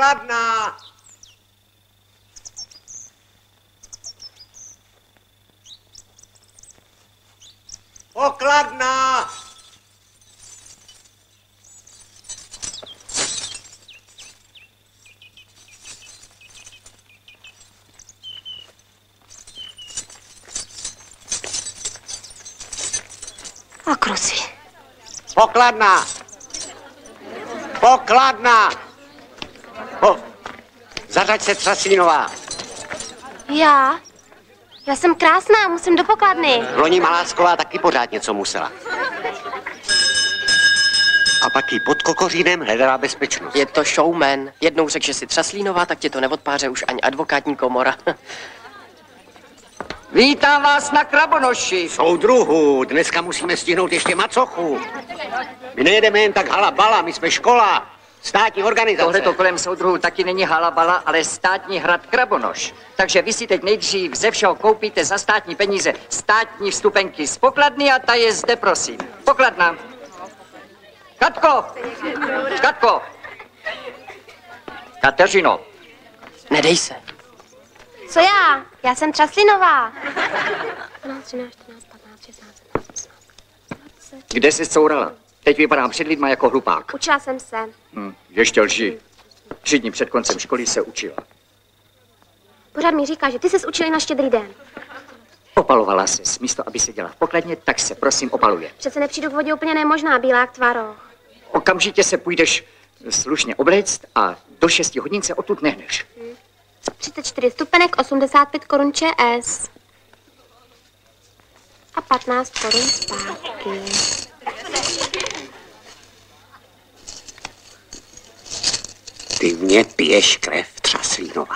Pokladna! Pokladna! A kruci. Pokladna! Pokladna! Zařaď se, Třaslínová. Já jsem krásná, musím do pokladny. Loni Malásková taky pořád něco musela. A pak jí pod kokořínem hledala bezpečnost. Je to showman. Jednou řekl, že jsi Třaslínová, tak tě to neodpáře už ani advokátní komora. Vítám vás na Krabonoši. Soudruhu, dneska musíme stihnout ještě macochu. My nejedeme jen tak halabala, my jsme škola, státní organizace. Tohleto kolem soudruhu taky není halabala, ale státní hrad Krabonoš. Takže vy si teď nejdřív ze všeho koupíte za státní peníze státní vstupenky z pokladny a ta je zde, prosím. Pokladna. Katko! Katko! Kateřino. Nedej se. Co já? Já jsem Třaslinová. 12, 13, 14, 15, 16, 17, 18. Kde jsi courala? Teď vypadám před lidma jako hlupák. Učila jsem se. Ještě lži. 3 dny před koncem školy se učila. Pořád mi říká, že ty ses učili na Štědrý den. Opalovala ses. Místo, aby seděla v pokladně, tak se prosím opaluje. Přece nepřijdu k vodě úplně nemožná, bílá jak tvaroh. Okamžitě se půjdeš slušně obléct a do 6 hodin se odtud nehneš. 34 stupenek, 85 korun ČS. A 15 korun zpátky. Ty mě piješ krev, Třaslínová.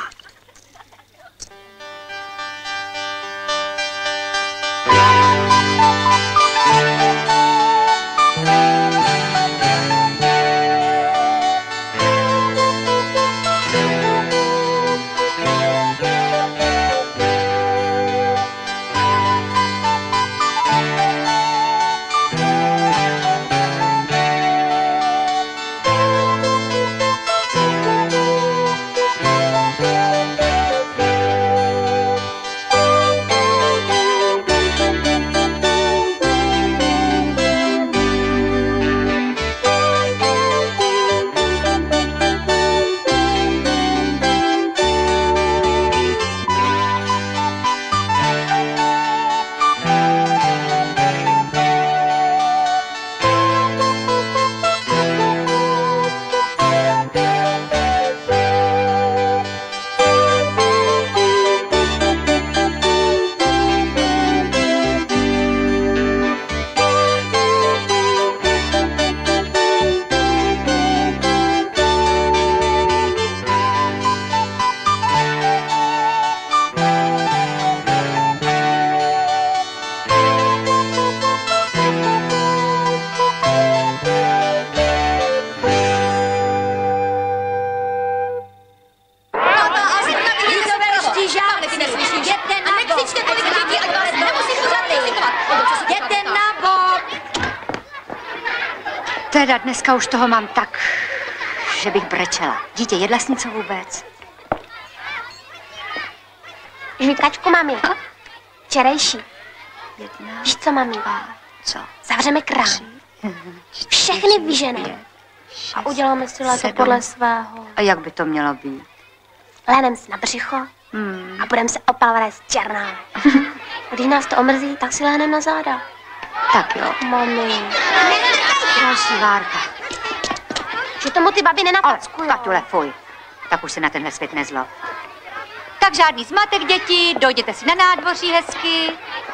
Teda dneska už toho mám tak, že bych brečela. Dítě, jedla jsi něco vůbec? Žvíkačku, mami. Včerejší. 1, Víš co, mami? 2, co? Zavřeme krám. Všechny vyženeme. A uděláme si léto podle svého. A jak by to mělo být? Lénem si na břicho a budeme se opalovat z černá. Když nás to omrzí, tak si lénem na záda. Tak jo. Mami. Další várka. Že tomu ty babi nenapackují. Katule, fuj. Tak už se na tenhle svět nezlob. Tak žádný zmatek, děti, dojděte si na nádvoří hezky.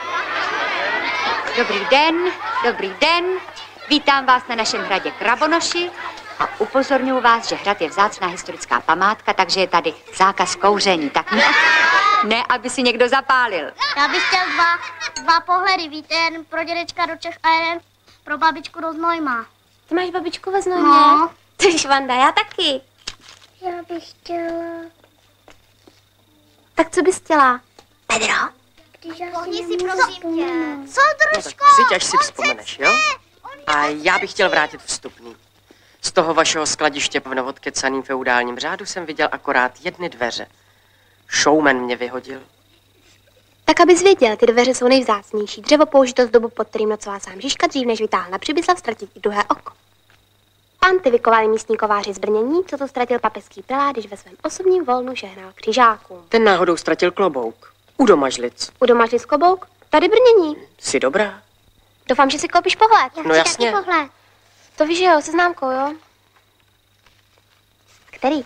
Dobrý den, dobrý den. Vítám vás na našem hradě Krabonoši a upozorňuji vás, že hrad je vzácná historická památka, takže je tady zákaz kouření, tak ne, aby si někdo zapálil. Já bych chtěl dva pohledy, víte, jeden pro dědečka do Čech a jeden pro babičku do Znojma. Ty máš babičku ve Znojmě? No. Ty švanda, já taky. Já bych chtěla... Tak co bys chtěla? Pedro? Pohni si prosím tě. Soudružko, Přijď, až si vzpomeneš, jo? A já bych chtěl vrátit vstupný. Z toho vašeho skladiště v novodkecaným feudálním řádu jsem viděl akorát jedny dveře. Showman mě vyhodil. Tak abys věděl, ty dveře jsou nejvzácnější. Dřevo použito z dobu, pod kterým nocoval sám Žižka, dřív než vytáhl na Přibyslav ztratit i druhé oko. Pan ty vykovali místní kováři zbrnění, co to ztratil papežský prelát, když ve svém osobním volnu žehnal křižákům. Ten náhodou ztratil klobouk. U domažlic. U domažlic klobouk? Tady brnění. Jsi dobrá? Doufám, že si koupíš pohled. Já No chci jasně. taky pohled. To víš, že jo, se známkou, jo? Který?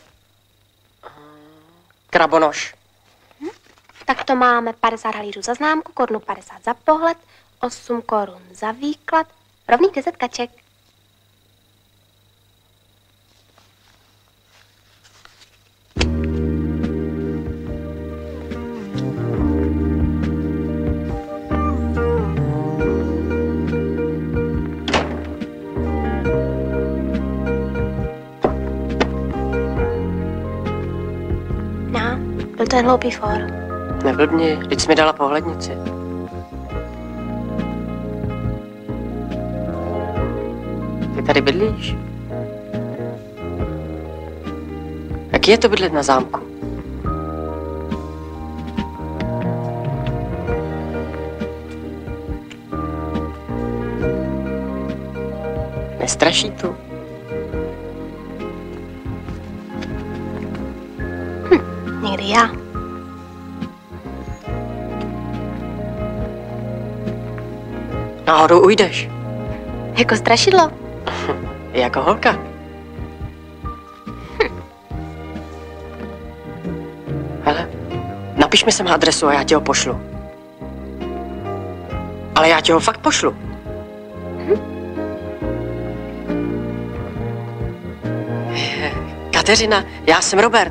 Krabonoš. Tak to máme 50 halířů za známku, korunu 50 za pohled, 8 korun za výklad, rovných 10 kaček. No, byl to jen hloupý for. Neblbni, vždyť jsi mi dala pohlednici. Ty tady bydlíš? Jaký je to bydlet na zámku? Nestraší tu? Někdy já. Náhodou ujdeš. Jako strašidlo. Jako holka. Hele, napiš mi sem adresu a já ti ho pošlu. Ale já ti ho fakt pošlu. Kateřina, já jsem Robert.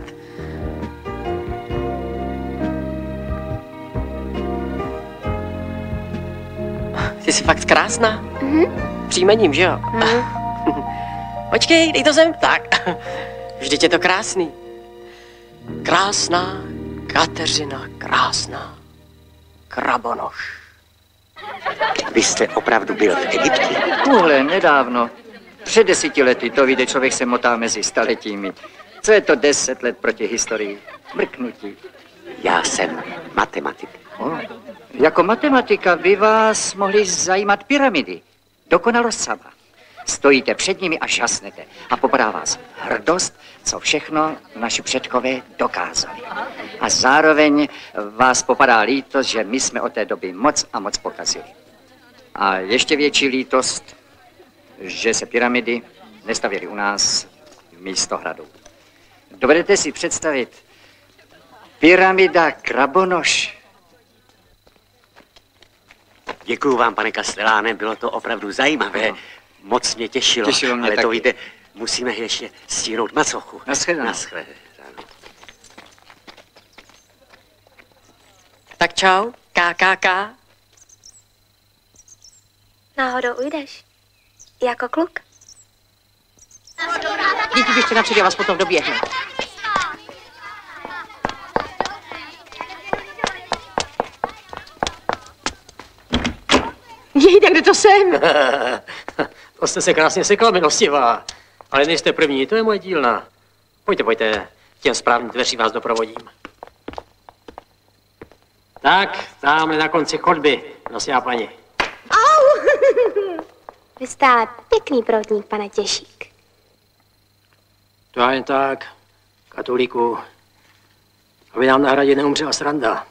Ty jsi fakt krásná. Příjmením, že jo? Počkej, dej to sem. Tak. Vždyť je to krásný. Krásná Kateřina, krásná Krabonoš. Vy jste opravdu byl v Egyptě? Tuhle, nedávno. Před 10 lety, to víte, člověk se motá mezi staletími. Co je to 10 let proti historii? Mrknutí. Já jsem matematik. Jako matematika by vás mohly zajímat pyramidy. Dokonalost sama. Stojíte před nimi a žasnete. A popadá vás hrdost, co všechno naši předkové dokázali. A zároveň vás popadá lítost, že my jsme od té doby moc a moc pokazili. A ještě větší lítost, že se pyramidy nestavěly u nás místo hradu. Dovedete si představit pyramida Krabonoš? Děkuju vám, pane Kasteláne, bylo to opravdu zajímavé. Moc mě těšilo. Těšilo mě ale taky. to víte, musíme ještě stihnout macochu. Naschledanou. Naschledanou. Tak čau, KKK. Náhodou ujdeš. Jako kluk. Děti, běžte napřed, já vás potom doběhnu. Jejda, kde to jsem? To jste se krásně sekla, milostivá. Ale nejste první, to je moje dílna. Pojďte, pojďte, těm správným dveří vás doprovodím. Tak, tamhle na konci chodby, nosí paní. Vy jste ale pěkný proutník, pane Těšík. To já jen tak, katolíku, aby nám na hradě neumřela sranda.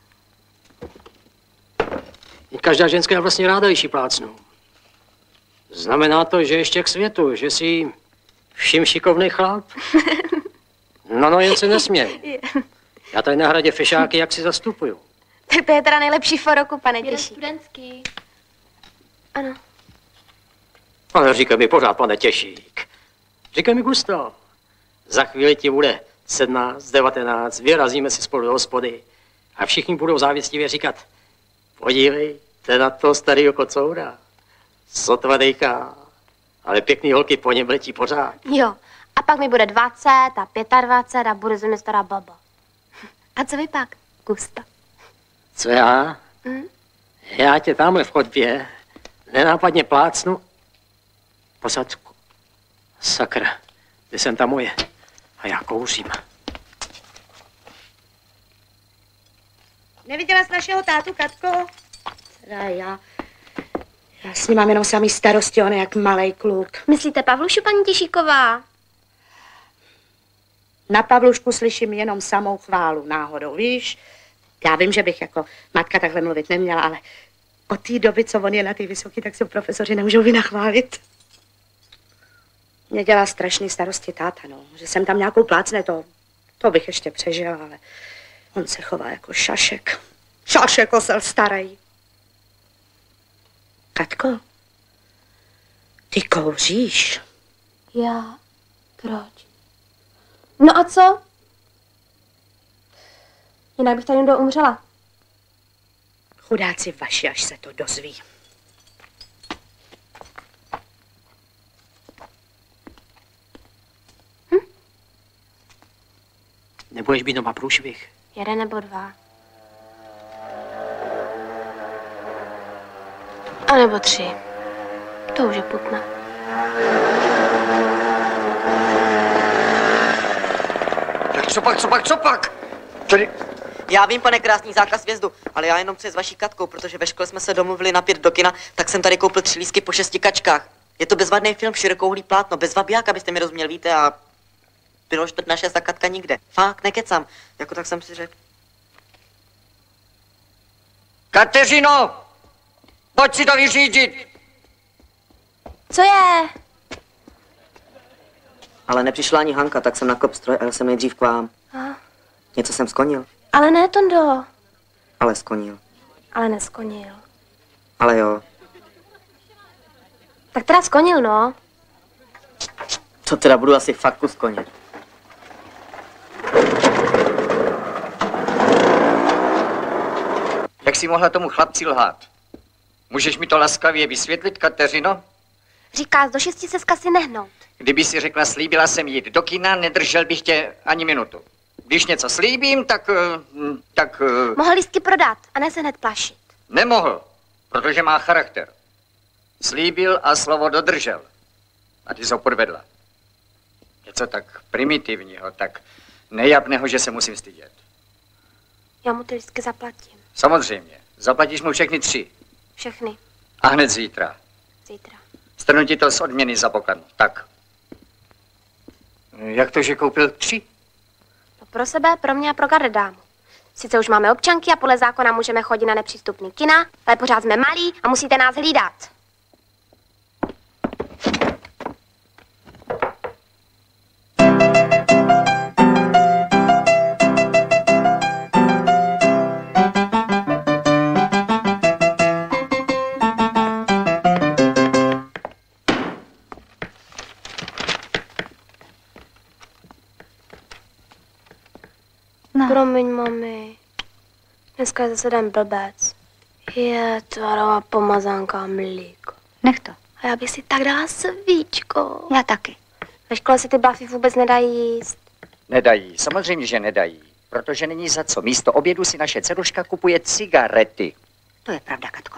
Každá ženská je vlastně ráda, když ji plácnu. Znamená to, že ještě k světu, že jsi vším šikovný chlap. No, jen se nesměj. Já tady na hradě fešáky jak si zastupuju. Tak to je teda nejlepší for roku, pane Těšík. Studentský. Ano. Ale říkej mi pořád, pane Těšík. Říkej mi Gustav. Za chvíli ti bude 17, 19, vyrazíme si spolu do hospody a všichni budou závistivě říkat: podívejte na to starýho kocoura. Sotva dejká, ale pěkný holky po něm letí pořád. Jo. A pak mi bude 20 a 25 a bude ze mě stará baba. A co vy pak, Gustav? Co já? Já tě tamhle v chodbě nenápadně plácnu po sadku. Sakra, kde jsem ta moje? A já kouřím. Neviděla jsi našeho tátu, Katko? Já s ním mám jenom samý starosti, on je jak malej kluk. Myslíte Pavlušu, paní Těšíková? Na Pavlušku slyším jenom samou chválu náhodou, víš? Já vím, že bych jako matka takhle mluvit neměla, ale od té doby, co on je na té vysoký, tak se profesoři nemůžou vynachválit. Mě dělá strašný starosti táta, no. Že jsem tam nějakou plácne, to bych ještě přežila, ale on se chová jako šašek. Šašek osel starý. Katko, ty kouříš? Já? Proč? No a co? Jinak bych tady někdo umřela. Chudáci vaši, až se to dozví. Nebudeš být doma průšvih? 1 nebo 2. A nebo 3. To už je putna. Tak co pak? Tady... Já vím, pane krásný, zákaz vjezdu, ale já jenom chci s vaší Katkou, protože ve škole jsme se domluvili na 5 do kina, tak jsem tady koupil 3 lístky po 6 kačkách. Je to bezvadný film, širokouhlý plátno, bez vabiák, abyste mi rozuměl, víte, a bylo 4:45 a Katka nikde. Fakt, nekecám, jako tak jsem si řekl. Kateřino! Pojď si to vyřídit! Co je? Ale nepřišla ani Hanka, tak jsem nakop stroj a jel jsem nejdřív k vám. Něco jsem skonil. Ale ne, Tondo. Ale skonil. Ale neskonil. Ale jo. Tak teda skonil, no. To teda budu asi fakt kus koně. Jak jsi mohla tomu chlapci lhát? Můžeš mi to laskavě vysvětlit, Kateřino? Říká, do 6 se z kasy nehnout. Kdyby si řekla, slíbila jsem jít do kina, nedržel bych tě ani minutu. Když něco slíbím, tak... Mohl lístky prodat a ne se hned plašit. Nemohl, protože má charakter. Slíbil a slovo dodržel. A ty jsi ho podvedla. Něco tak primitivního, tak nejapného, že se musím stydět. Já mu ty lístky zaplatím. Samozřejmě. Zaplatíš mu všechny 3. Všechny. A hned zítra. Zítra. Strhnu ti to z odměny za pokladnu. Tak. Jak to, že koupil 3? No pro sebe, pro mě a pro gardedámu. Sice už máme občanky a podle zákona můžeme chodit na nepřístupný kina, ale pořád jsme malí a musíte nás hlídat. No. Promiň, mami. Dneska je zase den blbec. Je tvarová pomazánka a mlíko. Nech to. A já bych si tak dala svíčko. Já taky. Ve škole si ty bafy vůbec nedají jíst. Nedají, samozřejmě, že nedají. Protože není za co. Místo obědu si naše dceruška kupuje cigarety. To je pravda, Katko.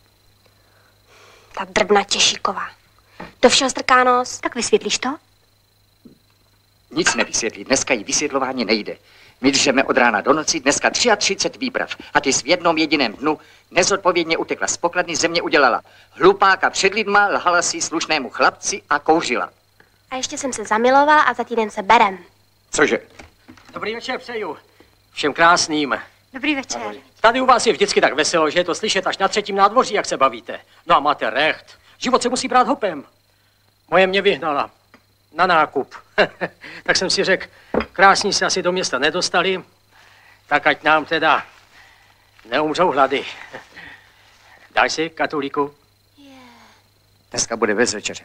Ta drbna Těšíková. Do všeho strká nos. Tak vysvětlíš to? Nic nevysvětlí, dneska jí vysvětlování nejde. My držeme od rána do noci, dneska 33 výprav. A ty jsi v jednom jediném dnu nezodpovědně utekla z pokladny, země udělala hlupáka před lidma, lhala si slušnému chlapci a kouřila. A ještě jsem se zamilovala a za týden se berem. Cože? Dobrý večer přeju. Všem krásným. Dobrý večer. Tady u vás je vždycky tak veselo, že je to slyšet až na 3. nádvoří, jak se bavíte. No a máte recht. Život se musí brát hopem. Moje mě vyhnala. Na nákup. Tak jsem si řekl, krásní se asi do města nedostali, tak ať nám teda neumřou hlady. Dáš si, Katolíku? Dneska bude bez večeře.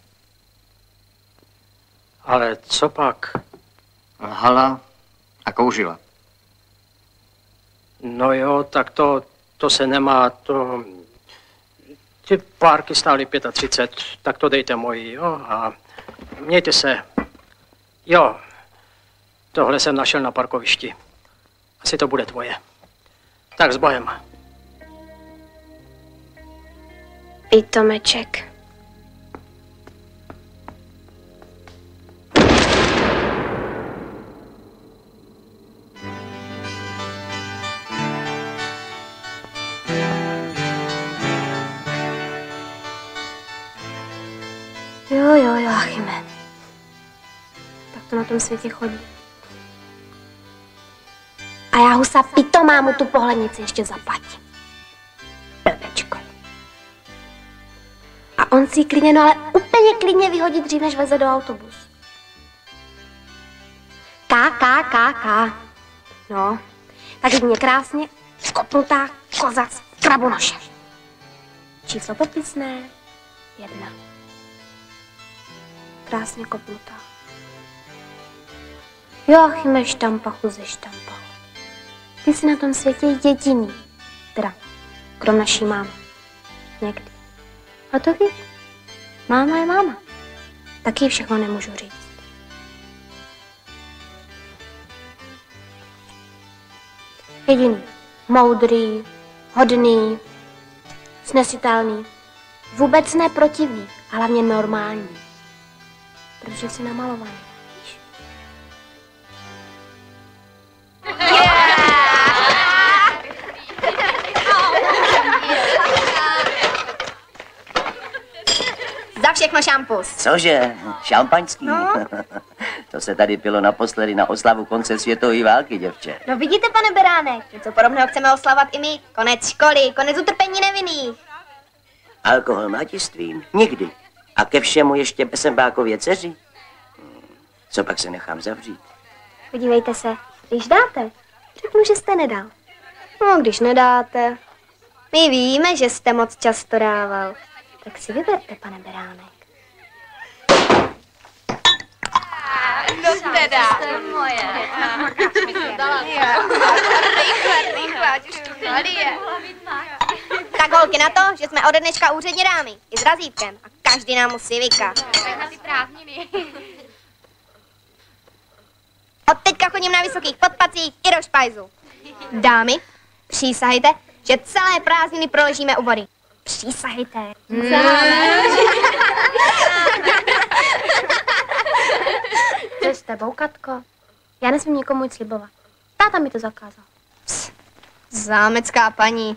Ale co pak? Lhala a kouřila. No jo, tak to se nemá, to... Ty párky stály 35, tak to dejte moji, jo, a mějte se. Jo, tohle jsem našel na parkovišti. Asi to bude tvoje. Tak s Bohem. I Tomeček. Jo, Joachime. Tak to na tom světě chodí. A já husa pitomá mu tu pohlednici ještě zaplatím. Blbečko. A on si ji klidně, no ale úplně klidně vyhodí dřív, než veze do autobusu. Ká. No, tak mě krásně skopnutá koza z krabonoše. Číslo popisné 1. Krásně kopnutá. Joachime Štampachu ze Štampachu. Ty jsi na tom světě jediný. Teda, krom naší mámy. Někdy. A to víš? Máma je máma. Taky všechno nemůžu říct. Jediný. Moudrý, hodný, snesitelný. Vůbec ne protivný, ale hlavně normální. Protože jsi namalovaný. Víš? Za všechno šampus. Cože? Šampaňský? No. To se tady pilo naposledy na oslavu konce světové války, děvče. No vidíte, pane Beránek, něco podobného chceme oslavovat i my. Konec školy, konec utrpení nevinných. Alkohol mladistvím? Nikdy. A ke všemu ještě Besembákově dceři? Co pak se nechám zavřít? Podívejte se, když dáte, řeknu, že jste nedal. No, když nedáte, my víme, že jste moc často dával. Tak si vyberte, pane Beránek. No teda. To je moje. Rychle, ať už to je. Tak holky na to, že jsme ode dneška úředně dámy. I s razítkem. A každý nám musí vykat. Na ty prázdniny. Od teďka chodím na vysokých podpacích i do špajzu. Dámy, přísahejte, že celé prázdniny proležíme u vody. Přísahejte. Co je s tebou, Katko? Já nesmím nikomu nic slibovat. Táta mi to zakázal. Zámecká paní.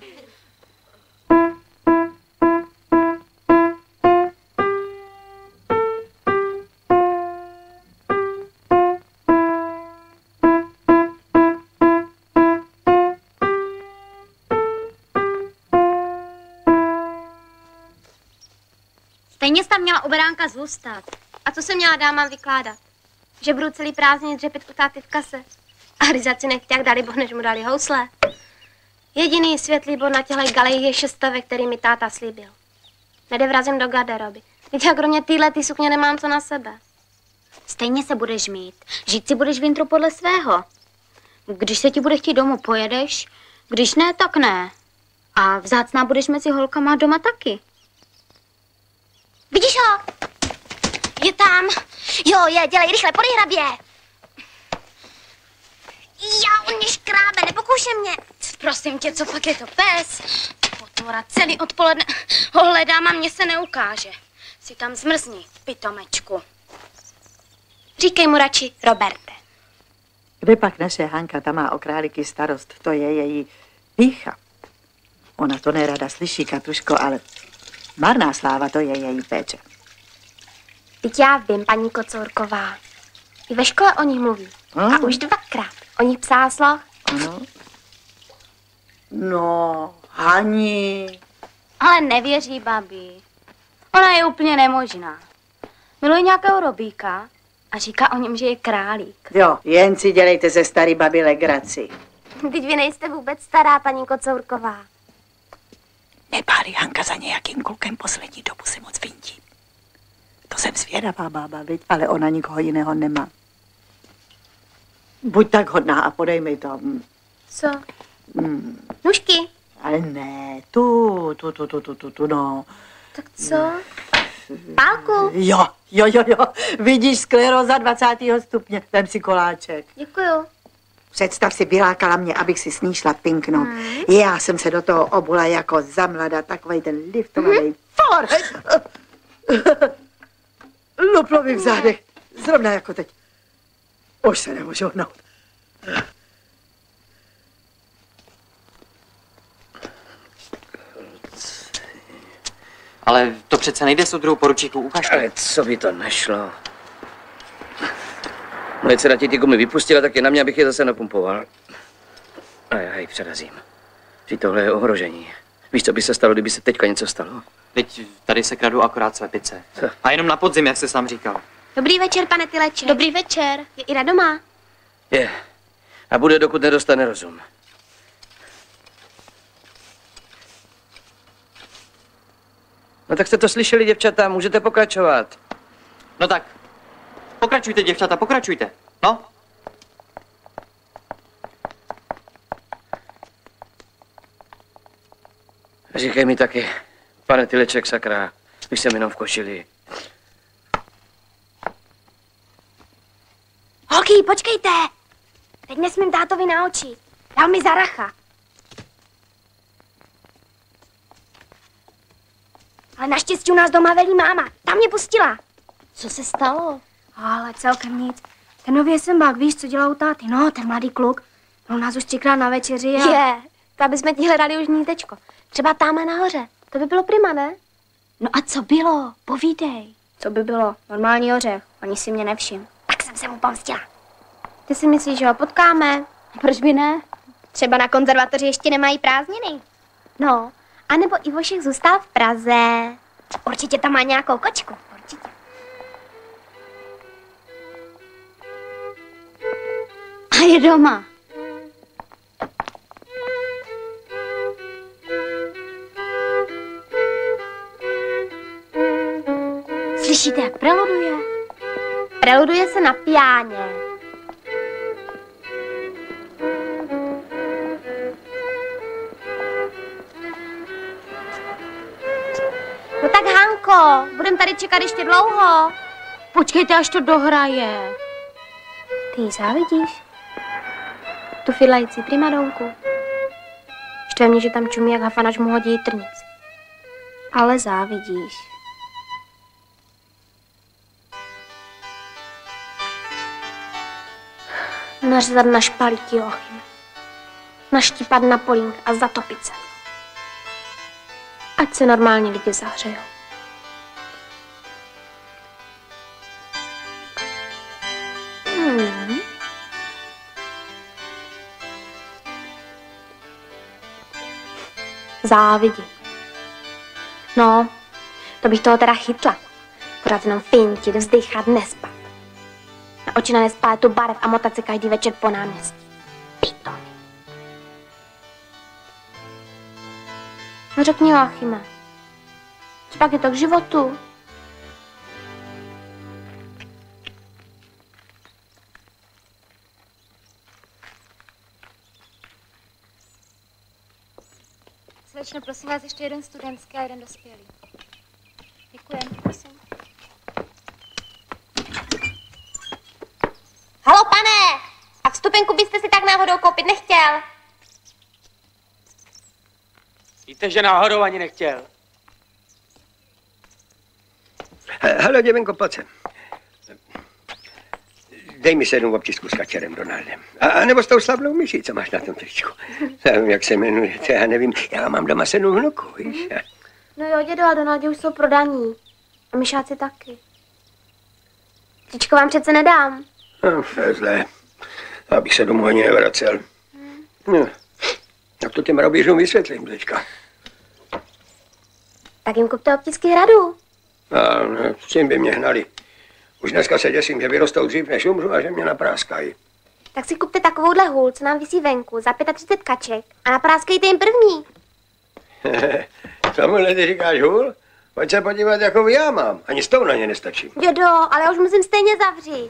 Stejně jsi tam měla u beránka zůstat. A co se měla dámám vykládat? Že budu celý prázdniny dřepit u táty v kase. A ryzaci nechtěl, jak dali boh, než mu dali housle. Jediný světlý bod na těchto galejích je 6 stovek, který mi táta slíbil. Nede vrazím do garderoby. Teď já kromě téhle sukně nemám co na sebe. Stejně se budeš mít. Žít si budeš v intru podle svého. Když se ti bude chtít domů, pojedeš. Když ne, tak ne. A vzácná budeš mezi holkama doma taky. Vidíš ho? Je tam. Jo, dělej rychle, podej hrabě. Já, on mě škrábe, nepokoušej mě. Prosím tě, co fakt je to pes? Potvora celý odpoledne ho hledám a mě se neukáže. Si tam zmrzni, pitomečku. Říkej mu radši Roberte. Kde pak naše Hanka, ta má o králíky starost, to je její pýcha. Ona to nerada slyší, Katuško, ale marná sláva, to je její péče. Teď já vím, paní Kocourková. I ve škole o nich mluví. A už 2krát o nich psá sloh. Ano. No, Hani. Ale nevěří babi. Ona je úplně nemožná. Miluje nějakého robíka a říká o něm, že je králík. Jo, jen si dělejte ze starý babi legraci. Teď vy nejste vůbec stará, paní Kocourková. Nepálí Hanka za nějakým klukem, poslední dobu se moc vintí. To jsem zvědavá bába, viď? Ale ona nikoho jiného nemá. Buď tak hodná a podej mi to. Co? Nůžky. Ale ne, tu, no. Tak co? Pálku. Jo. Vidíš, skleróza 20. stupně. Vem si koláček. Děkuju. Představ si, vylákala mě, abych si s ní šla pinknout. Já jsem se do toho obula jako za mlada, takovej ten liftový for. Luplo mi v zádech, zrovna jako teď. Už se nemůžu hnout. Ale to přece nejde, soudruhu poručíku, ukažte. Ale co by to nešlo? Moje dcera ti ty gumy vypustila, tak je na mě, abych je zase napumpoval. A já ji přerazím. Že tohle je ohrožení. Víš, co by se stalo, kdyby se teďka něco stalo? Teď tady se kradou akorát slepice. A jenom na podzim, jak jsi sám říkal. Dobrý večer, pane Tyleče. Dobrý večer. Je Ira doma? Je. A bude, dokud nedostane rozum. No tak jste to slyšeli, děvčata, můžete pokračovat. No tak, pokračujte, děvčata, pokračujte. No. Říkej mi taky, pane Tyleček, sakra, už jsem jenom v košili. Holky, počkejte! Teď nesmím tátovi na oči. Dal mi zaracha. Ale naštěstí u nás doma velí máma. Tam mě pustila. Co se stalo? Ale celkem nic. Ten nový esembák, víš, co dělá u táty? No, ten mladý kluk. No, nás už 3krát na večeři a... Je, to abychom ti hledali už hnízdečko. Třeba tamhle nahoře. To by bylo prima, ne? No a co bylo? Povídej. Co by bylo? Normální ořech. Ani si mě nevšim. Tak jsem se mu pomstila. Ty si myslíš, že ho potkáme? Proč by ne? Třeba na konzervatoři ještě nemají prázdniny. No, anebo Ivošek zůstal v Praze. Určitě tam má nějakou kočku. Určitě. A je doma. Slyšíte, jak preluduje? Preluduje se na piáně. No tak Hanko, budem tady čekat ještě dlouho. Počkejte, až to dohraje. Ty jí závidíš? Tu fidlající primadonku. Štve mě, že tam čumí jak hafanač mu hodí trnic. Ale závidíš. Nařezat na špalíky, Joachim. Naštípat na polínk a zatopit se. Ať se normálně lidi zahřejou. Závidím. No, to bych toho teda chytla. Pořád jenom fintit, vzdychat, nespat. Na oči na nespáletu barev a motat se každý večer po náměstí. Pitony. No řekni, Joachime, co pak je to k životu? Slečno, prosím vás, ještě jeden studentský a jeden dospělý. Děkujem, prosím. Halo, pane! A vstupenku byste si tak náhodou koupit nechtěl? Víte, že náhodou ani nechtěl. Halo, děvenko, pojď sem. Dej mi 7 obtisků s Kačerem Donaldem. A nebo s tou slavnou myší, co máš na tom tričku. Nevím, jak se jmenujete, já nevím. Já mám doma 7 vnuků, víš? No jo, dědo a Donaldě už jsou prodaní. A myšáci taky. Tričko vám přece nedám. No, to je zlé. Abych se domů ani nevracel. No, tak to těm robířům vysvětlím teďka. Tak jim kupte obtisky Hradu. A no, s tím by mě hnali. Už dneska se děsím, že vyrostou dřív, než umřu a že mě napráskají. Tak si kupte takovouhle hůl, co nám visí venku, za 35 kaček a napráskejte jim první. Tomuhle ty říkáš hůl? Pojď se podívat, jakou já mám. Ani s tou na ně nestačím. Dědo, ale já už musím stejně zavřít.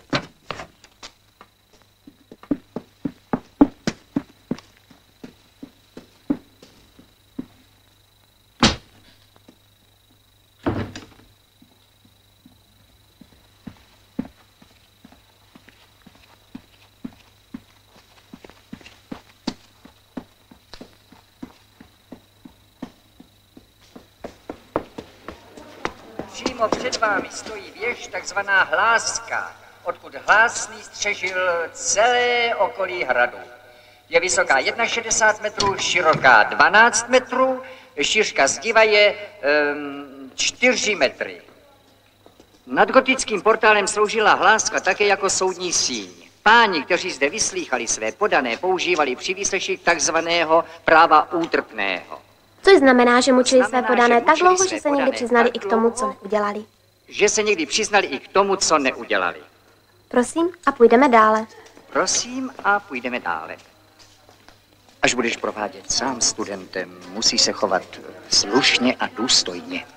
Přímo před vámi stojí věž, takzvaná Hláska, odkud Hlásný střežil celé okolí hradu. Je vysoká 61 metrů, široká 12 metrů, šířka zdiva je 4 metry. Nad gotickým portálem sloužila hláska také jako soudní síň. Páni, kteří zde vyslýchali své podané, používali při výsleších takzvaného práva útrpného. Což znamená, že mučili své podané tak dlouho, že se někdy přiznali i k tomu, co neudělali. Že se někdy přiznali i k tomu, co neudělali. Prosím, a půjdeme dále. Prosím, a půjdeme dále. Až budeš provádět sám studentem, musí se chovat slušně a důstojně.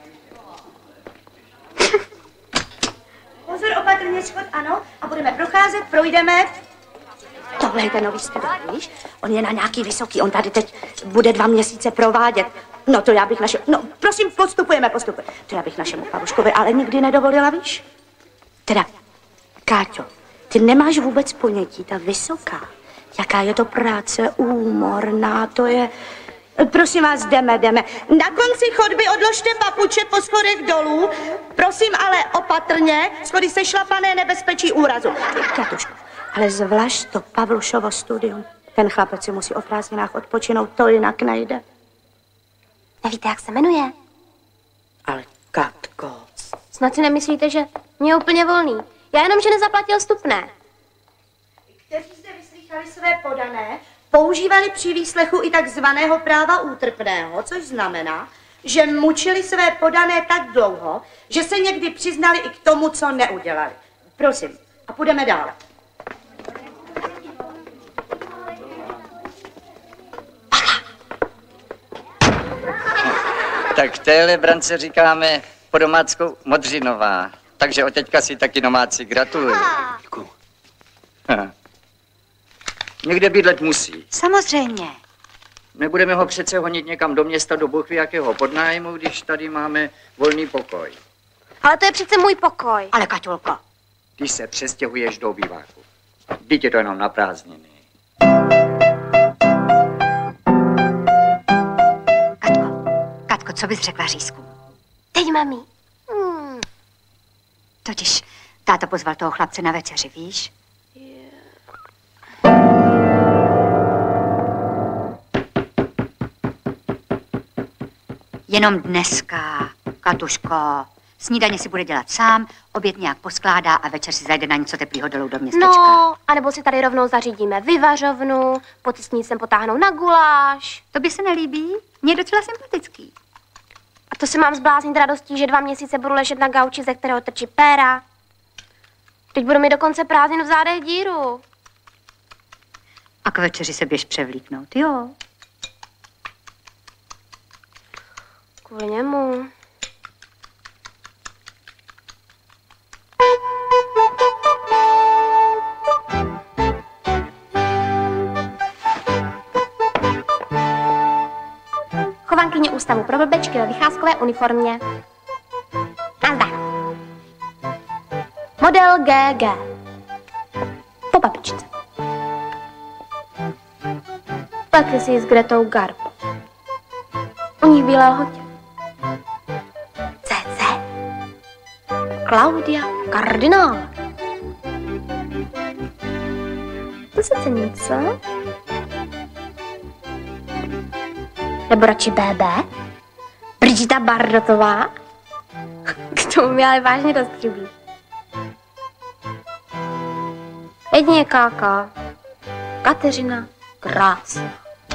Pozor, opatrně, schod, ano, a budeme procházet, projdeme. Tohle je ten nový student, víš? On je na nějaký vysoký, on tady teď bude 2 měsíce provádět. No to já bych našemu, no prosím, postupujeme. To já bych našemu Pavuškovi ale nikdy nedovolila, víš? Teda, Káťo, ty nemáš vůbec ponětí, ta vysoká, jaká je to práce úmorná, to je... Prosím vás, jdeme. Na konci chodby odložte papuče po schodech dolů. Prosím, ale opatrně, schody sešlapané, nebezpečí úrazu. Katuško, ale zvlášť to Pavlušovo studium. Ten chlapec si musí o prázdninách odpočinout, to jinak nejde. Nevíte, jak se jmenuje? Ale Katko... Snad si nemyslíte, že mě je úplně volný. Já jenom, že nezaplatil vstupné. Kteří zde vyslýchali své podané, používali při výslechu i takzvaného práva útrpného, což znamená, že mučili své podané tak dlouho, že se někdy přiznali i k tomu, co neudělali. Prosím, a půjdeme dále. Tak téhle brance říkáme po domácku Modřinová. Takže od teďka si taky domácí gratuluju. Děkuju. Někde bydlet musí. Samozřejmě. Nebudeme ho přece honit někam do města, do buchví jakého podnájmu, když tady máme volný pokoj. Ale to je přece můj pokoj. Ale Kaťulko. Ty se přestěhuješ do obýváku. Vždyť je to jenom na prázdniny. Katko, co bys řekla řízku? Teď, mami. Totiž táta pozval toho chlapce na večeři, víš? Jenom dneska, Katuško. Snídaně si bude dělat sám, oběd nějak poskládá a večer si zajde na něco teplýho dolů do městečka. No, anebo si tady rovnou zařídíme vyvařovnu, potisní sem potáhnou na guláš. To by se nelíbí? Mně je docela sympatický. A to se mám zbláznit radostí, že 2 měsíce budu ležet na gauči, ze kterého trčí péra. Teď budu mi dokonce prázdnin v zádech díru. A k večeři se běž převlíknout, jo? Kvůli němu. Chovankyně ústavu pro blbečky ve vycházkové uniformě. Nazdar. Model GG. Po babičce. Taky si s Gretou Garb. U nich bílé lhotě. CC. Claudia Kardinál. To se cení, co? Nebo radši BB? Brigita Bardotová? K tomu mi ale vážně dost chybí. Jedině Káka. Kateřina Krásná.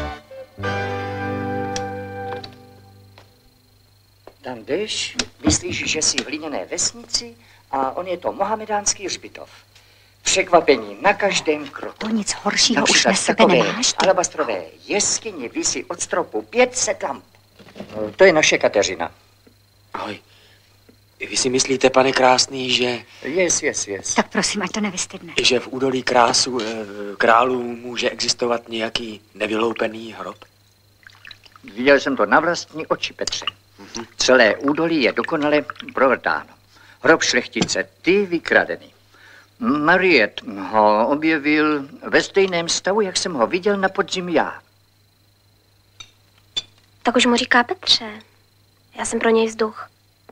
Tam jdeš, myslíš, že jsi v hliněné vesnici a on je to mohamedánský hřbitov. Překvapení na každém kroku. To nic horšího už na sebe nemáš. Alabastrové jeskyně visí od stropu 500 lamp. To je naše Kateřina. Ahoj. Vy si myslíte, pane Krásný, že... Yes. Tak prosím, ať to nevystydne. Že v údolí králů může existovat nějaký nevyloupený hrob? Viděl jsem to na vlastní oči, Petře. Celé údolí je dokonale provrtáno. Hrob šlechtice, ty vykradený. Mariet ho objevil ve stejném stavu, jak jsem ho viděl na podzim já. Tak už mu říká Petře. Já jsem pro něj vzduch.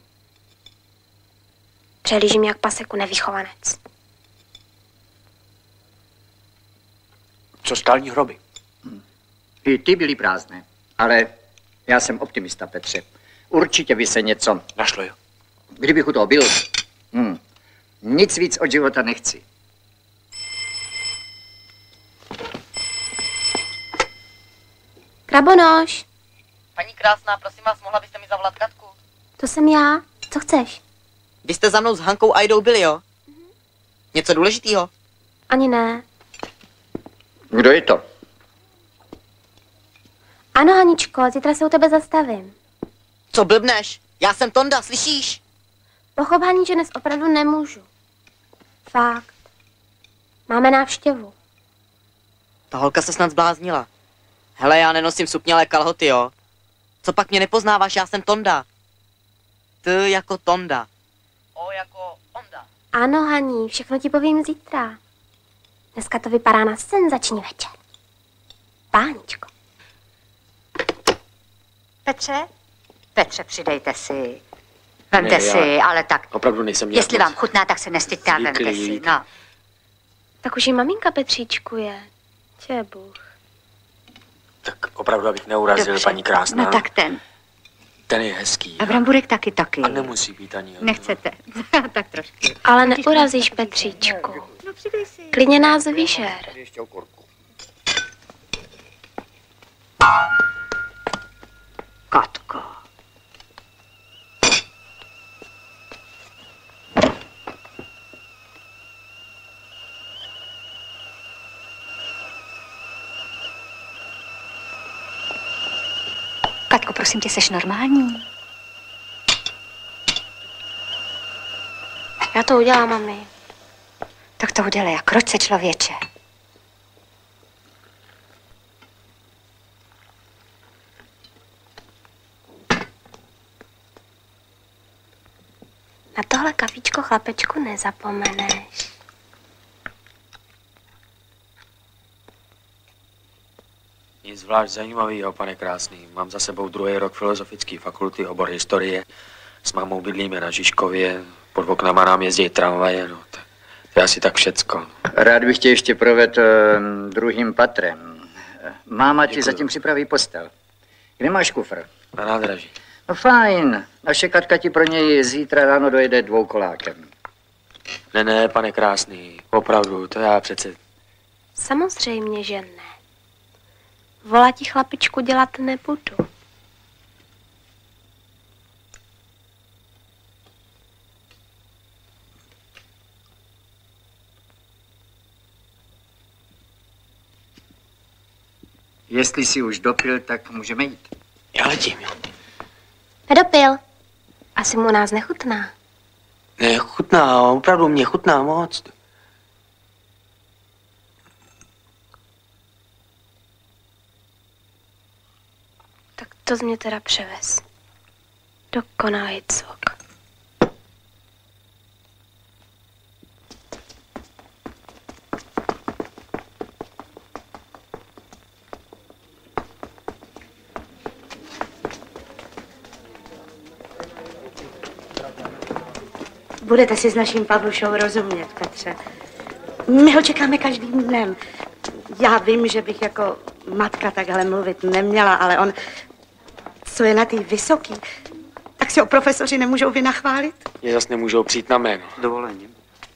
Přehlížím jak paseku nevychovanec. Co skalní hroby? I ty byly prázdné, ale já jsem optimista, Petře. Určitě by se něco našlo, jo. Kdybych u toho byl, nic víc od života nechci. Krabonoš. Paní krásná, prosím vás, mohla byste mi zavolat Katku? To jsem já. Co chceš? Vy jste za mnou s Hankou Aidou byli, jo? Něco důležitýho? Ani ne. Kdo je to? Ano, Haničko, zítra se u tebe zastavím. Co blbneš? Já jsem Tonda, slyšíš? Pochop, Haní, že dnes opravdu nemůžu. Fakt. Máme návštěvu. Ta holka se snad zbláznila. Hele, já nenosím sukně, ale kalhoty, jo? Co pak mě nepoznáváš, já jsem Tonda. T jako Tonda. O jako Onda. Ano, Haní, všechno ti povím zítra. Dneska to vypadá na senzační večer. Páničko. Petře, přidejte si. Vemte si, ale tak. Opravdu nejsem nějak Jestli vám chutná, tak se nestyďte a vemte si, no. Tak už i maminka Petříčkuje. Tě Bůh. Tak opravdu, abych neurazil, Dobře. paní krásná. No tak ten. Ten je hezký. A bramburek taky. A nemusí být ani. Nechcete. Tak trošku. Ale neurazíš Petříčku. No přidej si. Klidně nás vyžer. Katko. Katko, prosím tě, seš normální? Já to udělám, mami. Tak to udělej, a kroť se, člověče. Na tohle kafičko, chlapečku, nezapomeneš. Nic zvlášť zajímavého, pane krásný. Mám za sebou 2. rok filozofické fakulty, obor historie. S mámou bydlíme na Žižkově, pod oknama nám jezdí tramvaje, no. To je asi tak všecko. Rád bych tě ještě provedl druhým patrem. Máma ti zatím připraví postel. Kde máš kufr? Na nádraží. No fajn. Naše Katka ti pro něj zítra ráno dojede 2 kolákem. Ne, pane krásný, opravdu, to já přece... Samozřejmě, že ne. Volat ti, chlapičku, dělat nebudu. Jestli si už dopil, tak můžeme jít. Já letím. Nedopil. Asi mu nás nechutná. Ne, chutná, opravdu mě chutná moc. Tak to z mě teda převez. Dokonalý cvok. Budete si s naším Pavlušou rozumět, Petře. My ho čekáme každým dnem. Já vím, že bych jako matka takhle mluvit neměla, ale on, co je na té vysoký, tak si ho profesoři nemůžou vynachválit? Mě zas nemůžou přijít na jméno. Dovolením.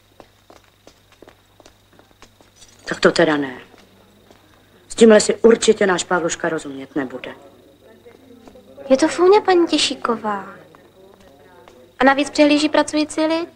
Tak to teda ne. S tímhle si určitě náš Pavluška rozumět nebude. Je to fůně, paní Těšíková. A navíc přehlíží pracující lid.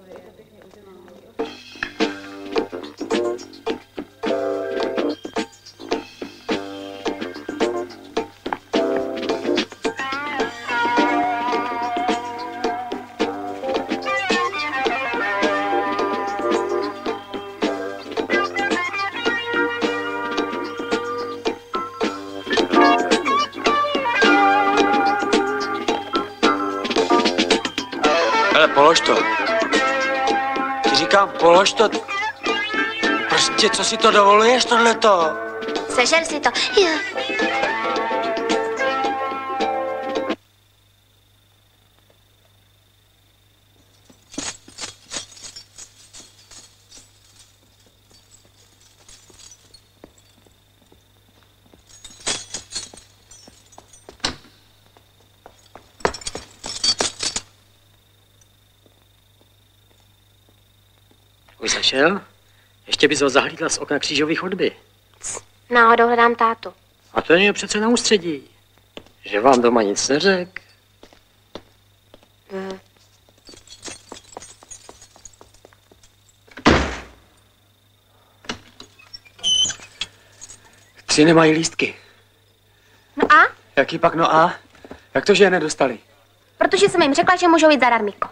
Polož to. Ti říkám, polož to. Prostě, co si to dovoluješ, tohleto? Sežer si to. Jo. Už zašel? Ještě bys ho zahlídla z okna křížové chodby. Náhodou hledám tátu. A to je přece na ústředí. Že vám doma nic neřek. Tři nemají lístky. No a? Jaký pak no a? Jak to, že je nedostali? Protože jsem jim řekla, že můžou jít zadarmiko.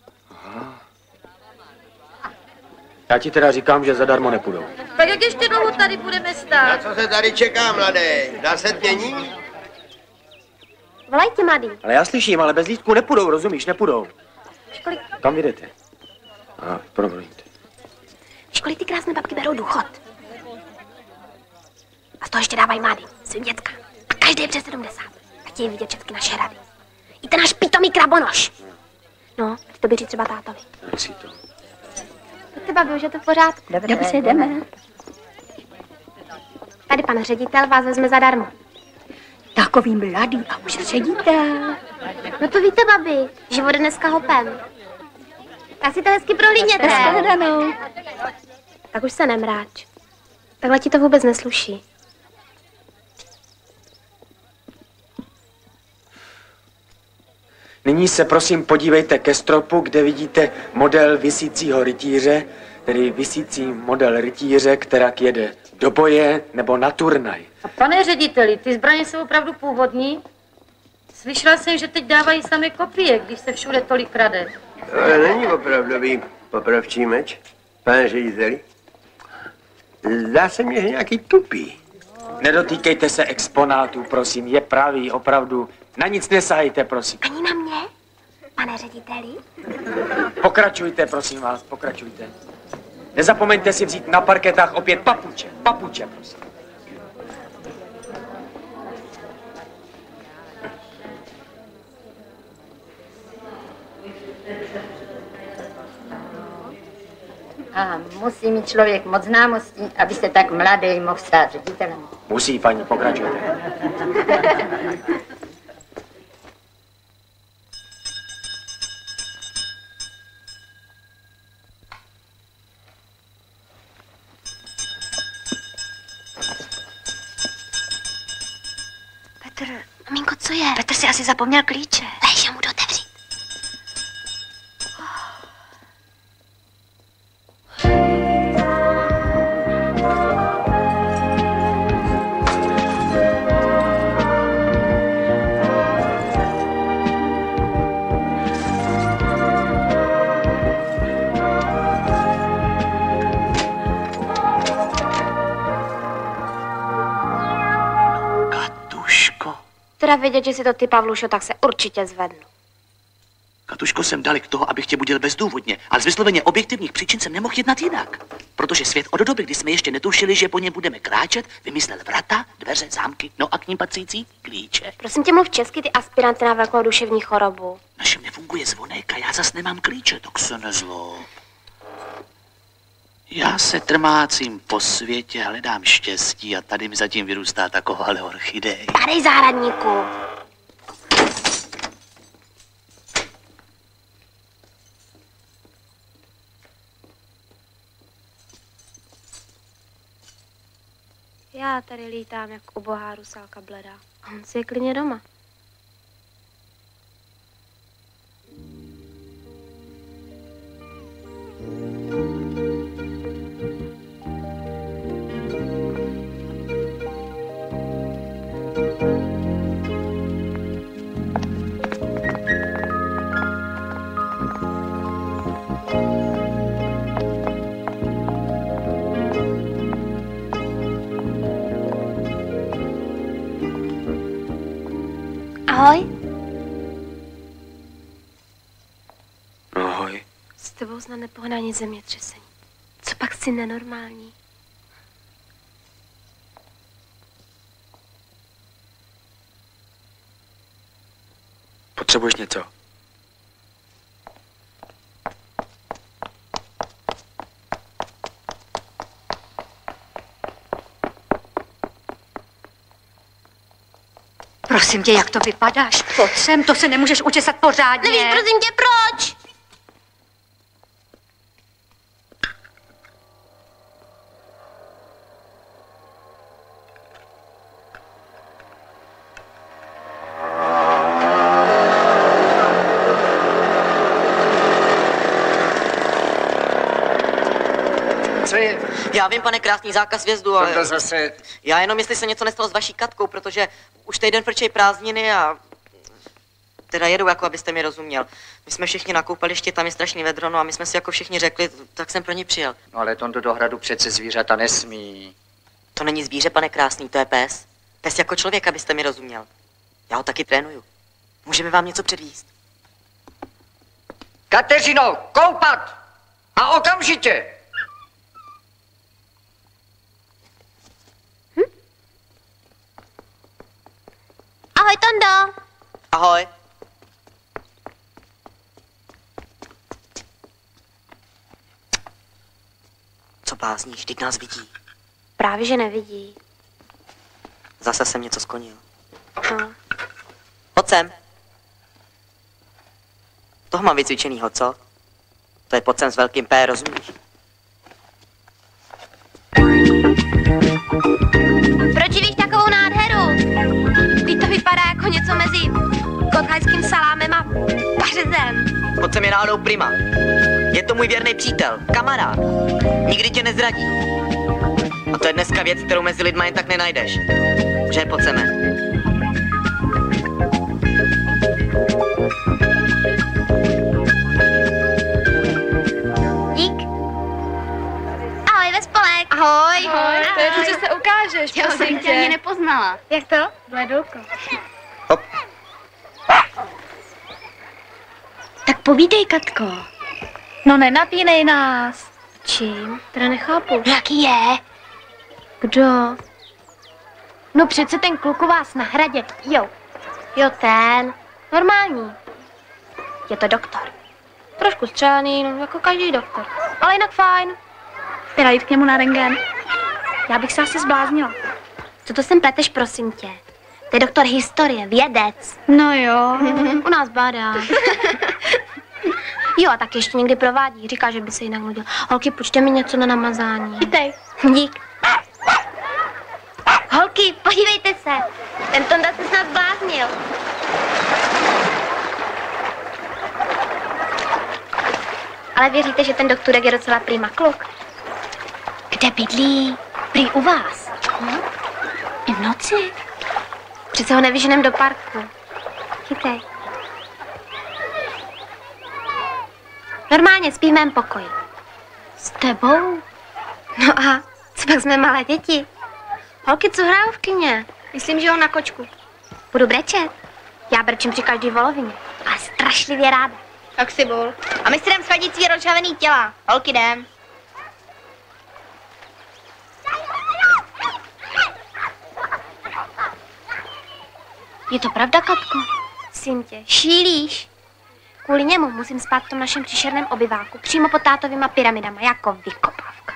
Já ti teda říkám, že zadarmo nepůjdou. Tak jak ještě dlouho tady budeme stát? Na co se tady čeká, mladé? Dá se tmění? Volejte, mladý. Ale já slyším, ale bez lístku nepůjdou, rozumíš? Nepůjdou. Školy... Kam jdete? Promiňte. Školy ty krásné babky berou důchod. A z toho ještě dávají mladý, svým dětka. A každý je přes 70. A chtějí vidět všechny naše rady. I ten náš pitomý krabonoš. No, to by říct třeba tátovi. Nechci to. Pojďte, babi, už je to v pořádku. Dobře, jdeme. Tady pan ředitel vás vezme zadarmo. Takový mladý a už ředitel. No to víte, babi, že bude dneska hopem. Tak si to hezky prohlídněte. Shledanou. Tak už se nemráč. Takhle ti to vůbec nesluší. Nyní se prosím podívejte ke stropu, kde vidíte model visícího rytíře, tedy visící model rytíře, kterak jede do boje nebo na turnaj. A pane řediteli, ty zbraně jsou opravdu původní? Slyšela jsem, že teď dávají samé kopie, když se všude tolik krade. Ale není opravdový popravčí meč, pane řediteli. Zdá se mně, že nějaký tupý. Nedotýkejte se exponátů, prosím, je pravý, opravdu. Na nic nesahejte, prosím. Ani na mě, pane řediteli? Pokračujte, prosím vás, pokračujte. Nezapomeňte si vzít na parketách opět papuče, prosím. A musí mít člověk moc známostí, aby se tak mladý mohl stát ředitelem. Musí, paní, pokračujte. Petr, maminko, co je? Petr si asi zapomněl klíče. Lež, já mu jdu otevřít. Teda vědět, že si to ty, Pavlušo, tak se určitě zvednu. Katuško, jsem dalek toho, abych tě budil bezdůvodně, ale z vysloveně objektivních příčin jsem nemohl jednat jinak. Protože svět od doby, kdy jsme ještě netušili, že po něm budeme kráčet, vymyslel vrata, dveře, zámky, no a k ním patřící klíče. Prosím tě, mluv česky, ty aspiranty na velkou duševní chorobu. Našem nefunguje zvonek a já zas nemám klíče, tak se nezlob. Já se trmácím po světě, hledám štěstí a tady mi zatím vyrůstá takováhle orchidej. Padej, zahradníku. Já tady lítám jak ubohá rusálka bledá. A on si je klidně doma. Ahoj. Ahoj. S tebou snad nepohnání zemětřesení. Co pak jsi nenormální? Potřebuješ něco? Prosím tě, jak to vypadáš? Pojď sem, to se nemůžeš učesat pořádně. Nevíš, prosím tě, proč? co je? Já vím, pane krásný, zákaz vjezdu, ale... To zase... Já jenom, jestli se něco nestalo s vaší Katkou, protože už týden frčej prázdniny a... Teda jedou, jako abyste mi rozuměl. My jsme všichni nakoupali, ještě tam je strašný vedro, no a my jsme si jako všichni řekli, tak jsem pro ní přijel. No ale Tondo, do hradu přece zvířata nesmí. To není zvíře, pane krásný, to je pes. Pes jako člověk, abyste mi rozuměl. Já ho taky trénuju. Můžeme vám něco předvíst? Kateřino, koupat! A okamžitě! Ahoj, Tondo. Ahoj. Co blázníš, vždyť nás vidí. Právě, že nevidí. Zase jsem něco skonil. No. Pojď sem. Toho mám vycvičenýho, co? To je pojď sem s velkým P, rozumíš? Proč víš takovou nádheru? Teď to vypadá jako něco mezi kothajským salámem a pařezem. Pojď sem je náhodou Prima. Je to můj věrný přítel, kamarád. Nikdy tě nezradí. A to je dneska věc, kterou mezi lidma jen tak nenajdeš. Že, pojď seme. Dík. Ahoj, ve spolek. Ahoj. Ahoj. To je to, že se ukážeš, Já jsem tě ani nepoznala. Jak to? Bledulko. Hop. Tak povídej, Katko. No nenapínej nás. Čím? Teda nechápu. Jaký je? Kdo? No přece ten kluk u vás na hradě. Jo, ten. Normální. Je to doktor. Trošku střelený, no, jako každý doktor. Ale jinak fajn. Teda jít k němu na rentgen. Já bych se asi zbláznila. Co to sem pleteš, prosím tě? To je doktor historie, vědec. No jo. U nás bádá. Jo, a tak ještě někdy provádí. Říká, že by se jinak nudil. Holky, počte mi něco na namazání. Chytej. Dík. Holky, podívejte se. Ten Tonda se snad zbláznil. Ale věříte, že ten doktorek je docela prima kluk? Kde bydlí? Prý u vás. I v noci? Přece ho nevyženem do parku. Chytej. Normálně spí v mém pokoji. S tebou? No a co pak jsme malé děti? Holky, co hrajou v kině? Myslím, že ho na kočku. Budu brečet. Já brečím při každý volovině. Ale strašlivě ráda. Tak si bol. A my si jdem schodit svý rozčavený těla. Holky, jdem. Je to pravda, Katko? Sím tě, šílíš. Kvůli němu musím spát v tom našem příšerném obyváku, přímo pod tátovýma pyramidama, jako vykopávka.